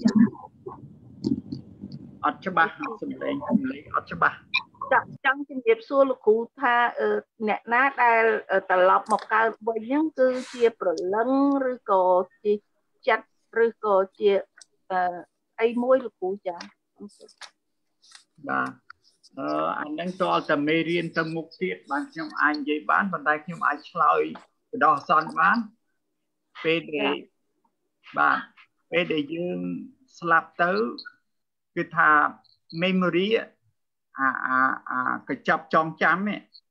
Speaker 2: អត់ច្បាស់សំឡេងសំឡេងអត់ច្បាស់
Speaker 4: ចាចង់ជំរាបសួរលោកគ្រូថាអ្នកណាដែលត្រឡប់មកកើតវិញហ្នឹងគឺជាប្រលឹងឬក៏ជាចិត្តឬក៏ជាអីមួយលោកគ្រូចា
Speaker 2: បាទអឺអាហ្នឹងតើតែមេរៀនទៅមុខទៀតបានខ្ញុំអាចនិយាយបានប៉ុន្តែខ្ញុំអាចឆ្លើយបដោះអាសន្នបានពេលដែលបាទពេលដែលយើងស្លាប់ទៅគឺថា memory អាអាអាកញ្ចប់ចងចាំ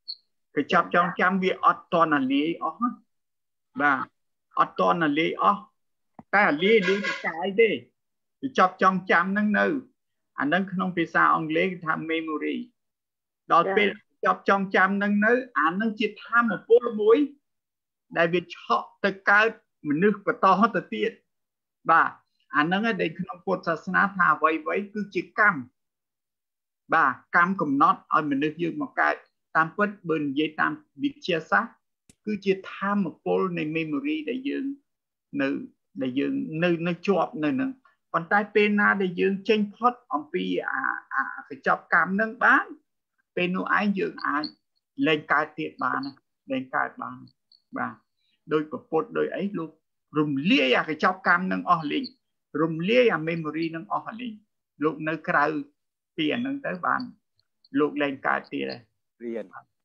Speaker 2: cái chập trong chăm việc ọt toàn là lý ó và ọt toàn là lý ó cái lý lý cái đi cái chập trong chăm nâng nư anh nâng không phải sao ông lấy tham memory đó bên chập trong chăm nâng nư anh nâng chỉ tham một phố muối đại việt họ tất cả mình nước và to hết tiệt và anh nâng ở đây không có sát na thà vậy vậy cứ chỉ cam và cam cầm nót ở mình nước dương một cái tam quất bên dưới tam bị chia sát cứ chỉ tham một phố này memory để dương nữ để dương nơi nơi chọp nơi nữa còn tay pena để dương tranh thoát ông pi à à phải chọc cam nâng bán penu ai dương ai lên cài tiệt bàn lên cài bàn và đôi của phốt đôi ấy luôn rùm lia à cái chọc cam nâng ở linh rùm lia à memory nâng ở linh lúc nơi cài tiền nâng tới bàn lúc lên cài tiệt này
Speaker 5: riêng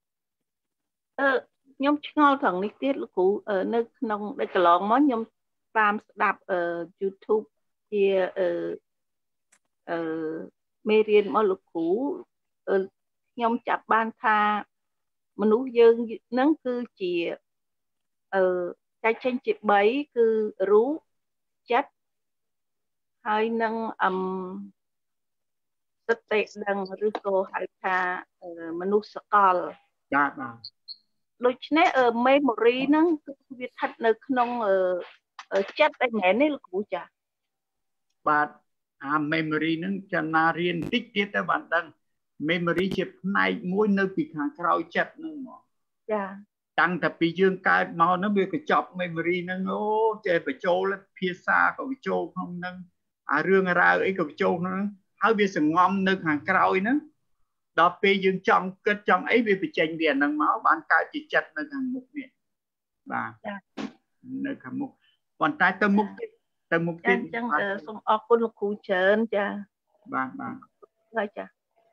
Speaker 4: ờ nhóm ngol thằng này tiết là cũ ở nơi nông đây cả lon món nhóm tam đạp ở YouTube chia ở ở mê riêng mà lục cũ ở nhóm chặt ban tha mà nụ dương nắng cứ chỉ ở cái tranh chỉ bấy cứ rú chất hai nâng âm tất tệ đằng rư cô hai tha mà nụ scal
Speaker 2: dạ bà
Speaker 4: đôi này ở memory nâng việc thật nơi nông ở ở chất đây mẹ này là cũ chả
Speaker 2: bà à memory nâng cho na riêng tích tiết tới bản thân memory chip này mỗi nơi bị hàng cao chất nâng mà
Speaker 4: dạ
Speaker 2: tăng tập bị dương cái màu nó bị cái chọc memory nâng ô chơi phải trâu lên phía xa có bị trâu không nâng à rương ra ấy có bị trâu nó hai biết sự ngon nâng hàng cao ấy nữa đó bị dương trong kết trong ấy bị bị tranh điện nâng máu bán cái chỉ chất nâng hàng mục miệng và nâng hàng mục còn tay tâm mục tâm mục
Speaker 4: tin chẳng xong ở con lục cụ trơn cha
Speaker 2: bà bà
Speaker 4: rồi cha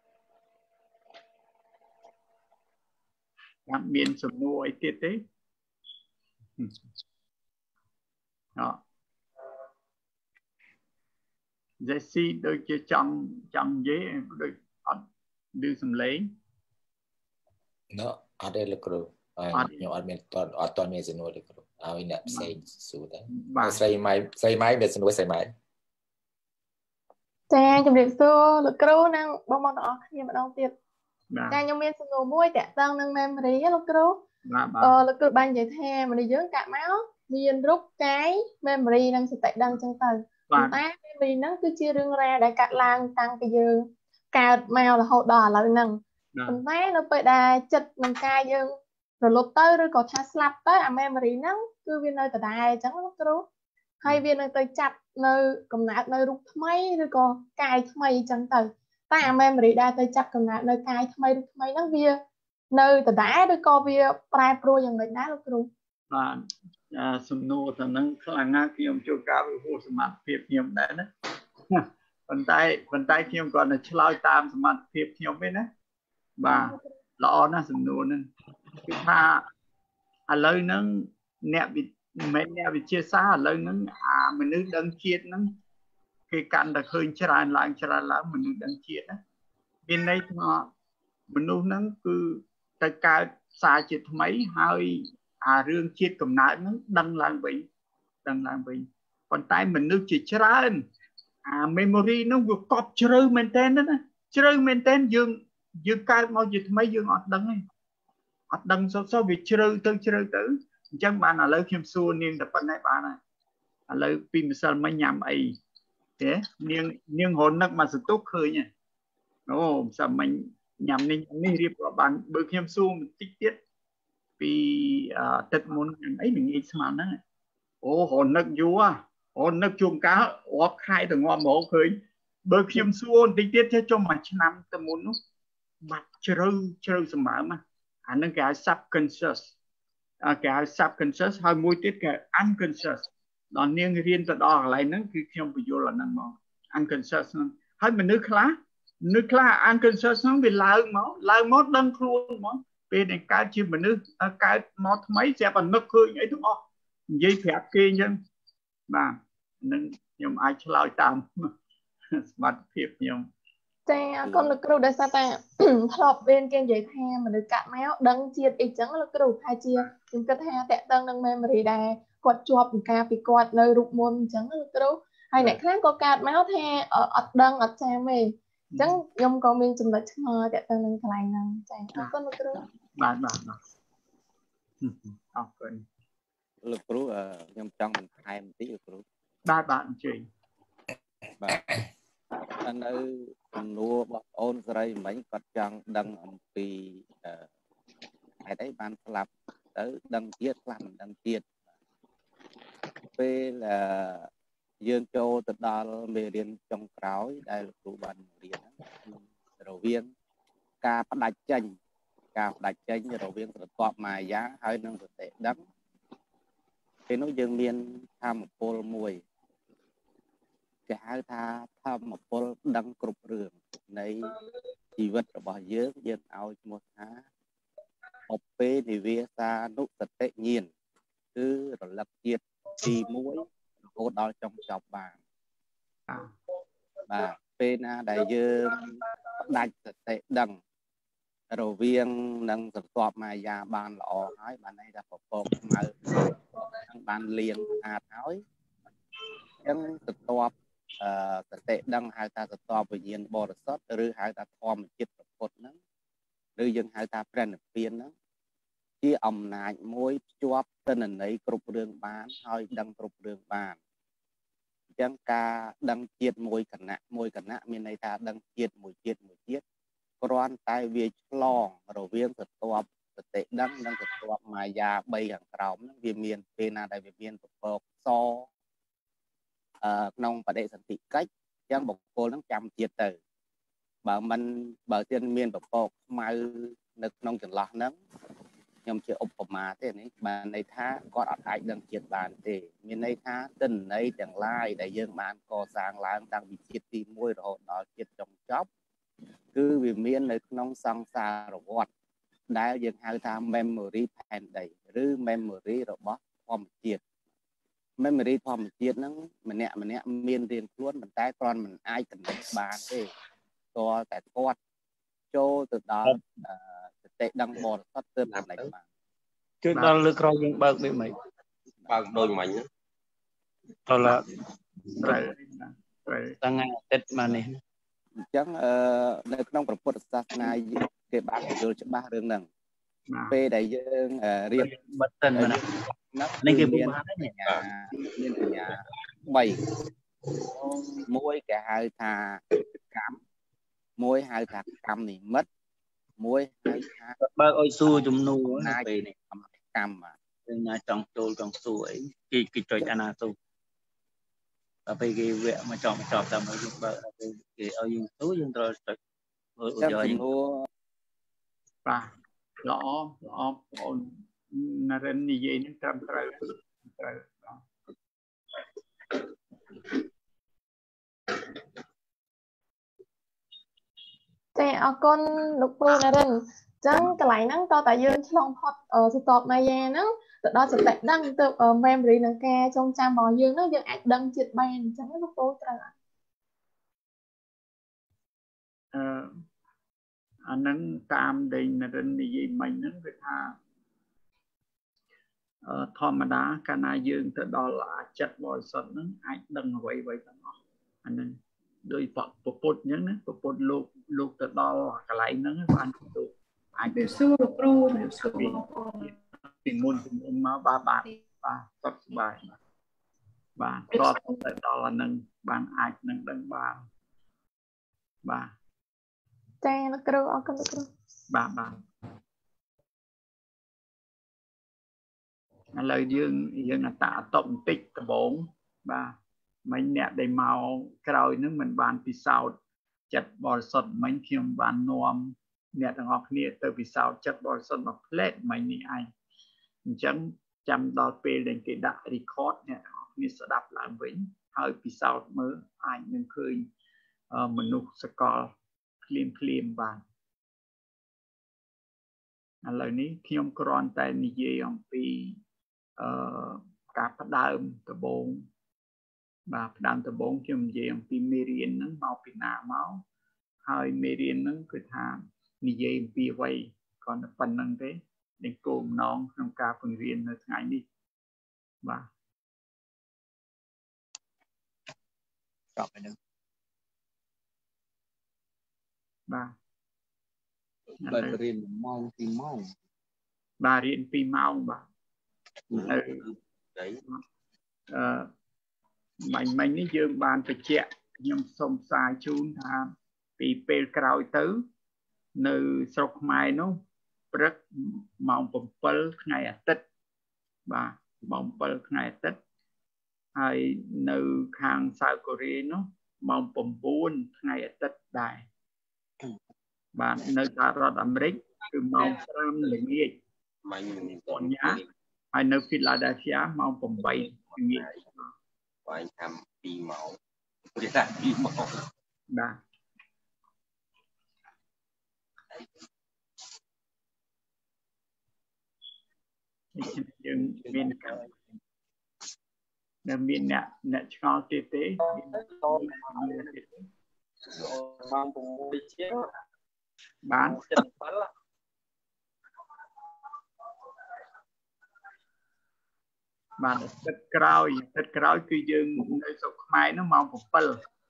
Speaker 2: làm miền sầm nuôi tiết tế đó Jesse đôi kia trong trong giấy đôi đưa sầm lấy
Speaker 3: nó ở đây là kêu nhiều ở miền toàn ở toàn miền sầm nuôi là kêu à mình nè xây sưu đấy xây máy xây máy miền sầm nuôi xây máy
Speaker 7: cha chụp điện xưa lực kêu năng bông bông đó nhưng mà đâu tiệt cha nhung miên sầm nuôi muối tẹt tăng năng memory lực kêu ờ lực kêu ban vậy the mà đi dưỡng cả máu miên rút cái memory năng sẽ tẹt đăng trong tầng ta memory nó cứ chia rương ra để cắt lang tăng cái dương cào mèo là hậu đỏ là năng mình thấy nó bị đà chật mình cài dương rồi lột tới rồi còn tha slap tới à memory nó cứ viên nơi từ đài chẳng nó cứ hay viên nơi tới chặt nơi cầm nát nơi rút mấy rồi còn cài mấy chẳng từ ta à memory đa tới chặt cầm nát nơi cài mấy rút mấy nó viên nơi từ đá rồi co viên prai proอย่างngười đá lúc rồi
Speaker 2: và sum nô thằng năng khang ngã khi ông cho cao với hồ sâm mát phiệp nhiều đấy đó phần tay phần tay khi ông còn là chloi tam sâm mát phiệp nhiều bên đấy và lọ nó sum nô nên cái tha à lời nó nẹp bị mấy nẹp bị chia xa lời nó à mình nước đăng chiết nó cái căn đặc hơi chả lại chả lại mình nước đăng chiết á bên đây họ mình nuôi nó cứ tất cả xa chết mấy hơi à rương chiết cầm nát nó đăng lang bị đăng lang bị còn tay mình nước chỉ chả à memory nó vừa cọp chơi maintain đó chơi maintain dương dương cái mau gì mấy dương ọt đăng ấy ọt đăng sao sao việc chơi tới chơi tới chẳng bạn là lấy khiêm xua niên tập này bạn này à lấy pin sao mới nhầm ấy thế niên niên hồn nước mà sự tốt khơi nhỉ nó sao mình nhầm nên nên riêng của bạn bữa khiêm xua tích tiết vì tết môn ấy mình nghĩ sao nó ô hồn nước vua hồn nước chuông cá ốp khai từ ngon mổ khơi bữa khiêm xua tích tiết thế cho mà năm tết môn nó mặt chơi chơi sầm mỡ mà anh nó cái subconscious cái subconscious hơi môi tiết cái unconscious đó niên riêng từ đó lại nó khi không bị vô là năng món unconscious hơi mình nước lá nước lá unconscious nó bị lao máu lao máu đâm luôn máu bên này cái chim mình nước cái máu mấy sẽ bằng nước khơi ấy đúng không dây phép kia nhưng mà nhưng ai lao tạm mặt phiệp nhiều
Speaker 7: ចាកូនលោកគ្រូដោយសារតែធ្លាប់រៀនគេនិយាយថាមនុស្សកាត់មកដឹងជាតិអីចឹងលោកគ្រូថាជាខ្ញុំគិតថាតកតឹងនឹង memory ដែរគាត់ជាប់ពីការពីគាត់នៅរូបមន្តអញ្ចឹងលោកគ្រូហើយអ្នកខ្លះក៏កាត់មកថាអត់ដឹងអត់ចាំទេអញ្ចឹងខ្ញុំក៏មានចំណុចឆ្ងល់តកតឹងនឹងកន្លែងហ្នឹងចាអរគុណលោកគ្រូ
Speaker 2: បាទបាទបាទអរគុណ
Speaker 8: លោកគ្រូខ្ញុំចង់បន្ថែមបន្តិចលោកគ្រូ
Speaker 2: បាទបាទអញ្ជើញ
Speaker 8: បាទនៅសំណួរបងប្អូនស្រីមិញគាត់ចង់ដឹងអំពីហេតុអីបានស្លាប់ទៅដឹងទៀតខ្លះមិនដឹងទៀតពេលយើងចូលទៅដល់មេរៀនចុងក្រោយដែលលោកគ្រូបានរៀនហ្នឹងរវាងការផ្ដាច់ចេញការផ្ដាច់ចេញរវាងស្រទាប់មាយាហើយនិងសតិដឹងពេលនោះយើងមានធម្មពលមួយគេហៅថាធម្មពលដឹងគ្រប់រឿងនៃជីវិតរបស់យើងយើងឲ្យឈ្មោះថាអពេនិវាសានុសតិញាណគឺរលឹកជាតិទីមួយរហូតដល់ចុងចប់បានបាទពេលណាដែលយើងផ្ដាច់សតិដឹងរវាងនឹងស្រទាប់មាយាបានល្អហើយបានន័យថាពពកខ្មៅនឹងបានលៀងស្អាតហើយអញ្ចឹងស្រទាប់អឺសតិដឹងហៅថាស្រទាប់វិញ្ញាណបរិសុទ្ធឬហៅថាធម្មជាតិប្រពុតហ្នឹងឬយើងហៅថាព្រះនិព្វានហ្នឹងជាអំណាចមួយភ្ជាប់ទិន្នន័យគ្រប់រឿងបានហើយដឹងគ្រប់រឿងបានអញ្ចឹងការដឹងជាតិមួយគណៈមួយគណៈមានន័យថាដឹងជាតិមួយជាតិមួយជាតិគ្រាន់តែវាឆ្លងរវាងស្រទាប់សតិដឹងនិងស្រទាប់មាយាបីខាងក្រោមហ្នឹងវាមានពេលណាដែលវាមានពពកសអឺក្នុងបដិសន្ធិកិច្ចអញ្ចឹងបុគ្គលហ្នឹងចាំជាតិទៅបើមិនបើទៀតមានពពកខ្មៅនៅក្នុងចន្លោះហ្នឹងខ្ញុំជាឧបមាទេនេះបានន័យថាគាត់អត់អាចដឹងជាតិបានទេមានន័យថាទិន្នន័យទាំងឡាយដែលយើងបានកសាងឡើងតាំងពីជាតិទីមួយរហូតដល់ជាតិចុងចប់គឺវាមាននៅក្នុងសង្សារវដ្តដែលយើងហៅថា memory ផែនដីឬ memory របស់ធម្មជាតិ memory ធម្មជាតិហ្នឹងម្នាក់ម្នាក់មានរៀងខ្លួនប៉ុន្តែគ្រាន់មិនអាច connect បានទេតើតែគាត់ចូលទៅដល់សតិដឹងបរិសុទ្ធទើប connect បាន
Speaker 9: ជួយដល់លើក្រោយយើងបើកវាមិន
Speaker 3: បើកដូចមិញ
Speaker 9: ទៅឡាត្រូវត្រូវថ្ងៃអាទិត្យមកនេះ
Speaker 8: អញ្ចឹងអឺនៅក្នុងព្រះពុទ្ធសាសនាគេបានយល់ច្បាស់រឿងហ្នឹងពេលដែលយើងរៀន
Speaker 9: បិទទៅណានេះគេមាន
Speaker 8: មានបញ្ញាបីមួយគេហៅថាកម្មមួយហៅថាកម្មនិមិត្តមួយហៅថា
Speaker 9: បើកឲ្យសួរជំនួសពេលនេះ
Speaker 8: កម្មបាទ
Speaker 9: យើងណាចង់ចូលចង់សួរអីគេគេចុចអាណាទូដល់ពេលគេវគ្គមកចប់មកចប់តាមយើងបើកដល់ពេលគេឲ្យយើងសួរយើងត្រូវចុច
Speaker 8: ឧទាហរណ៍
Speaker 2: បាទល្អល្អបងអូននរិននិយាយនឹងត្រឹមត្រូវត្រូវ
Speaker 7: ចាអរគុណលោកគ្រូនរិនអញ្ចឹងកន្លែងហ្នឹងតើតាយើងឆ្លងផុតស្ទាប់មាយាហ្នឹងទៅដល់សតិដឹងទៅ memory នឹងការចងចាំរបស់យើងហ្នឹងយើងអាចដឹងជាតិបានអញ្ចឹងលោកគ្រូត្រូវអត់
Speaker 2: អឺអាហ្នឹងតាមដែលនរិននិយាយមិញហ្នឹងគឺថាអឺធម្មតាកាលណាយើងទៅដល់អាចិត្តបរិសុទ្ធហ្នឹងអាចដឹងអ្វីអ្វីទាំងអស់អាហ្នឹងដោយពពុទ្ធអញ្ចឹងណាពពុទ្ធលោកលោកទៅដល់កន្លែងហ្នឹងបានលោកអាចទៅសួរលោកគ្រូទៅសួរពីមុនពីមុនមកបាទបាទបាទសុខសប្បាយបាទបាទតទៅដល់អាហ្នឹងបានអាចនឹងដឹងបានបាទ
Speaker 7: ចាលោកគ្រូអរគុណលោកគ្រូ
Speaker 2: បាទបាទឥឡូវយើងយើងអតអតបន្តិចដំបូងបាទមិញអ្នកដែលមកក្រោយនឹងមិនបានពិសោធន៍ចិត្តបរិសុទ្ធមិញខ្ញុំបាននាំអ្នកទាំងអស់គ្នាទៅពិសោធន៍ចិត្តបរិសុទ្ធមកផ្លែតមិញនេះឯងអញ្ចឹងចាំដល់ពេលដែលគេដាក់ record អ្នកទាំងអស់គ្នាស្ដាប់ឡើងវិញហើយពិសោធន៍មើលអាចនឹងឃើញមនុស្សសកលភ្លាមភ្លាមបានឥឡូវនេះខ្ញុំគ្រាន់តែនិយាយអំពីអឺការផ្ដើមដំបូងបាទផ្ដើមដំបូងខ្ញុំនិយាយអំពីមេរៀនហ្នឹងមកពីណាមកហើយមេរៀនហ្នឹងគឺថានិយាយអំពីអ្វីcònប៉ុណ្្នឹងទេដែលគោលបំណងក្នុងការបង្រៀននៅថ្ងៃនេះបាទចប់ហើយនឹងបាទបាទរៀនម៉ោងពីម៉ោងបាទរៀនពីម៉ោងបាទនៅអឺមិញមិញនេះយើងបានបញ្ជាក់ខ្ញុំសូមផ្សាយជូនថាពីពេលក្រោយទៅនៅស្រុកខ្មែរនោះព្រឹកម៉ោង7ថ្ងៃអាទិត្យបាទម៉ោង7ថ្ងៃអាទិត្យហើយនៅខាងសៅកូរ៉េនោះម៉ោង9ថ្ងៃអាទិត្យដែរបាទនៅសហរដ្ឋអាមេរិកគឺម៉ោង5ល្ងាចមិញបញ្ញាហើយនៅ Philadelphia ម៉ោង8ល្ងាចបាយតាមពីម៉ោងព្រោះថាពីម៉ោងបាទយើងមាននៅមានអ្នកអ្នកឆ្ងល់ទៀតទេម៉ោង6ជាងបានបានទឹកក្រោយទឹកក្រោយគឺយើងនៅស្រុកខ្មែរនោះម៉ោង7បាទ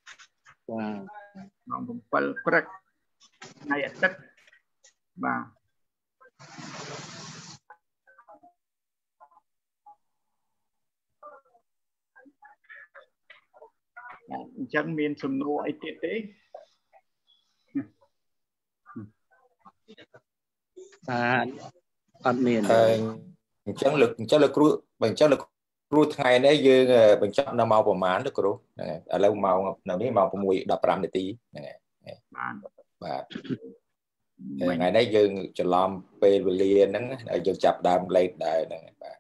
Speaker 2: ម៉ោង7ព្រឹកថ្ងៃអាទិត្យបាទអញ្ចឹងមានសំណួរអីទៀតទេ
Speaker 3: បាទអត់មានទេអញ្ចឹងលោកអញ្ចឹងលោកគ្រូបើអញ្ចឹងលោកគ្រូថ្ងៃនេះយើងបញ្ចប់នៅម៉ោងប្រហែលលោកគ្រូហ្នឹងហើយឥឡូវម៉ោងនៅនេះម៉ោង6:15នាទីហ្នឹងហើយបាទបាទថ្ងៃនេះយើងច្រឡំពេលវេលាហ្នឹងហើយយើងចាប់ដើមលេខដែរហ្នឹងបាទបាទ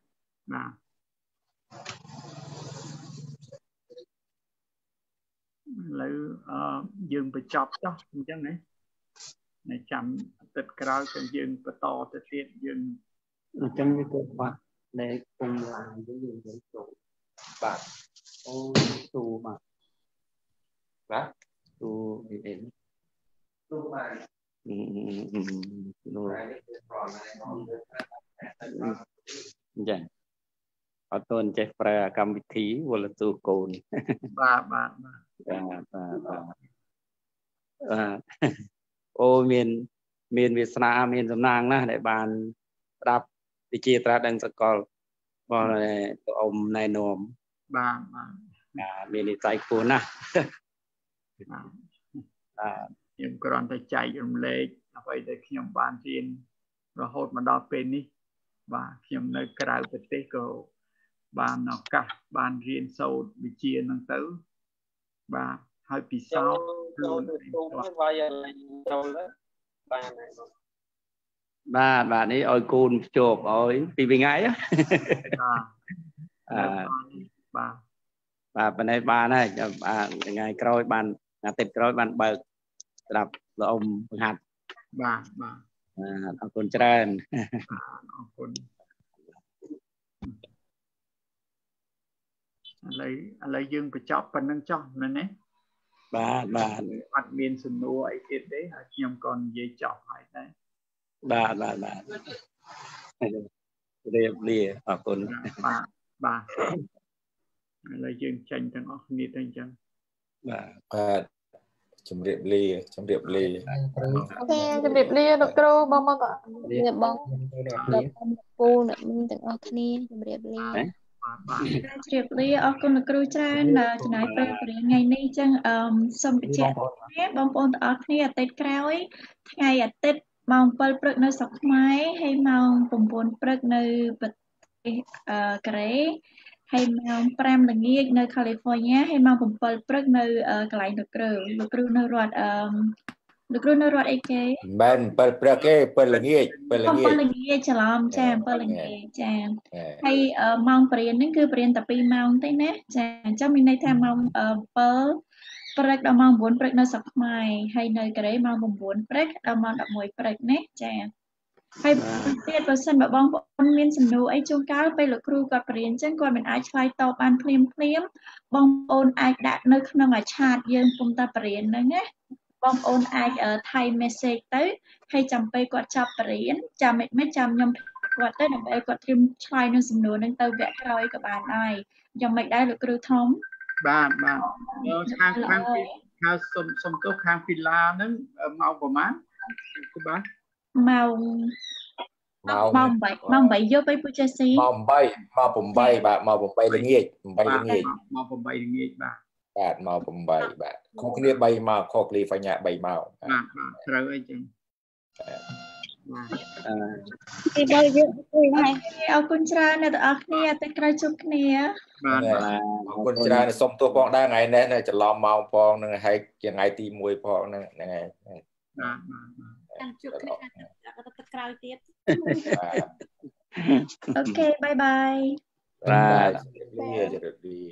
Speaker 3: ឥឡូវអឺយើងបញ្ចប់ចុះអញ្ចឹងណានៅចាំទឹកក្រោយទៅយើងបន្តទៅទៀតយើងអញ្ចឹងវាទៅបាត់លេខពុំឡានយើងយើងចូលបាទអូទូបាទបាទទូអីអីទូបាទអឺអឺនោះចាអត់ទាន់ចេះប្រើកម្មវិធីវល់ទូកូនបាទបាទបាទបាទបាទបាទអូមានមានវាសនាមានសំណាងណាស់ដែលបានស្ដាប់វិជាត្រាស់ដឹងសកលបងអ៊ំណែនាំបាទបាទមាននិស្ស័យខ្ពស់ណាស់បាទខ្ញុំគ្រាន់តែចែករំលែកអ្វីដែលខ្ញុំបានរៀនរហូតមកដល់ពេលនេះបាទខ្ញុំនៅក្រៅប្រទេសក៏បានឱកាសបានរៀនសូត្រវិជ្ជាហ្នឹងទៅបាទហើយពិសោធន៍ខ្លួនវាយចូលបាទបាទបាទនេះឲ្យកូនភ្ជាប់ឲ្យពីរថ្ងៃបាទបាទបាទប៉ុន្តែបានហើយថ្ងៃក្រោយបានអាទិត្យក្រោយបានបើកស្ដាប់លោកអ៊ំបង្ហាត់បាទបាទអរគុណច្រើនអរគុណឥឡូវឥឡូវយើងបញ្ចប់ប៉ុណ្្នឹងចុះមែនទេបាទបាទអត់មានសំណួរអីទៀតទេហើយខ្ញុំក៏និយាយចប់ហើយដែរបាទបាទបាទរៀបលាអរគុណបាទបាទឥឡូវយើងចេញទាំងអស់គ្នាទៅអញ្ចឹងបាទបាទជំរាបលាជំរាបលា
Speaker 7: អូខេជំរាបលាលោកគ្រូបងមកជំរាបបងលោកពូអ្នកមានទាំងអស់គ្នាជំរាបលា
Speaker 1: ជ្រាបលាអរគុណលោកគ្រូច្រើនចំណាយពេលបរិញ្ញាថ្ងៃនេះអញ្ចឹងអឺសូមបញ្ជាក់បងប្អូនទាំងអស់គ្នាអាទិត្យក្រោយថ្ងៃអាទិត្យម៉ោង7ព្រឹកនៅស្រុកខ្មែរហើយម៉ោង9ព្រឹកនៅប្រទេសអឺកូរ៉េហើយម៉ោង5ល្ងាចនៅ California ហើយម៉ោង7ព្រឹកនៅកន្លែងលោកគ្រូលោកគ្រូនៅរដ្ឋអឺលោកគ្រូនៅរដ្ឋអីគេ
Speaker 3: មិន7ព្រឹកទេ7ល្ងាច7ល្ងាច
Speaker 1: 7ល្ងាចច្រឡំចា7ល្ងាចចាហើយម៉ោងបរិញ្ញាហ្នឹងគឺបរិញ្ញាតែ2ម៉ោងទេណាចាអញ្ចឹងមានន័យថាម៉ោង7ព្រឹកដល់ម៉ោង9ព្រឹកនៅស្រុកខ្មែរហើយនៅកូរ៉េម៉ោង9ព្រឹកដល់ម៉ោង11ព្រឹកណាចាហើយទៀតបើសិនបើបងប្អូនមានសំណួរអីជួនកាលពេលលោកគ្រូគាត់បរៀនអញ្ចឹងគាត់មិនអាចឆ្លើយតបបានភ្លាមភ្លាមបងប្អូនអាចដាក់នៅក្នុងអាឆាតយើងពុំតាបរៀនហ្នឹងណាបងប្អូនអាចថៃ message ទៅហើយចាំពេលគាត់ចាប់បរិញ្ញាចាំមិនចាំខ្ញុំគាត់ទៅដើម្បីគាត់ត្រៀមឆ្លើយនឹងសំណួរនឹងទៅវគ្គក្រោយក៏បានដែរយ៉ាងមិនដែរលោកគ្រូធំ
Speaker 3: បាទបាទខាងខាងខាងសុំសុំទោសខាងពីឡាហ្នឹងម៉ោងប្រហែលគឺបាទ
Speaker 1: ម៉ោងម៉ោងម៉ោង8ម៉ោង8យប់ឯពូចេះស៊ី
Speaker 10: ម៉ោង8ម៉ោង8បាទម៉ោង8ល្ងាច8ល្ងាច
Speaker 3: ម៉ោង8ល្ងាចបាទ
Speaker 10: បាទម៉ោង8បាទខុសគ្នា3ម៉ោងខុសគ្លីហ្វញ្ញា3ម៉ោង
Speaker 3: បាទបាទត្រូវអីចឹង
Speaker 1: ទីបើយើងអរគុណច្រើនអ្នកទាំងអស់គ្នាតែក្រោយជួបគ្នា
Speaker 3: បាទ
Speaker 10: អរគុណច្រើនសូមទោសផងដែរថ្ងៃនេះច្រឡំម៉ោងផងនឹងហែកជាថ្ងៃទីមួយផងហ្នឹងហ្នឹងហើយ
Speaker 3: បាទបាទ
Speaker 1: ចាំជួបគ្នាទឹកក្រោយទៀតអូខេបាយបាយ
Speaker 10: បាទជម្រាបលា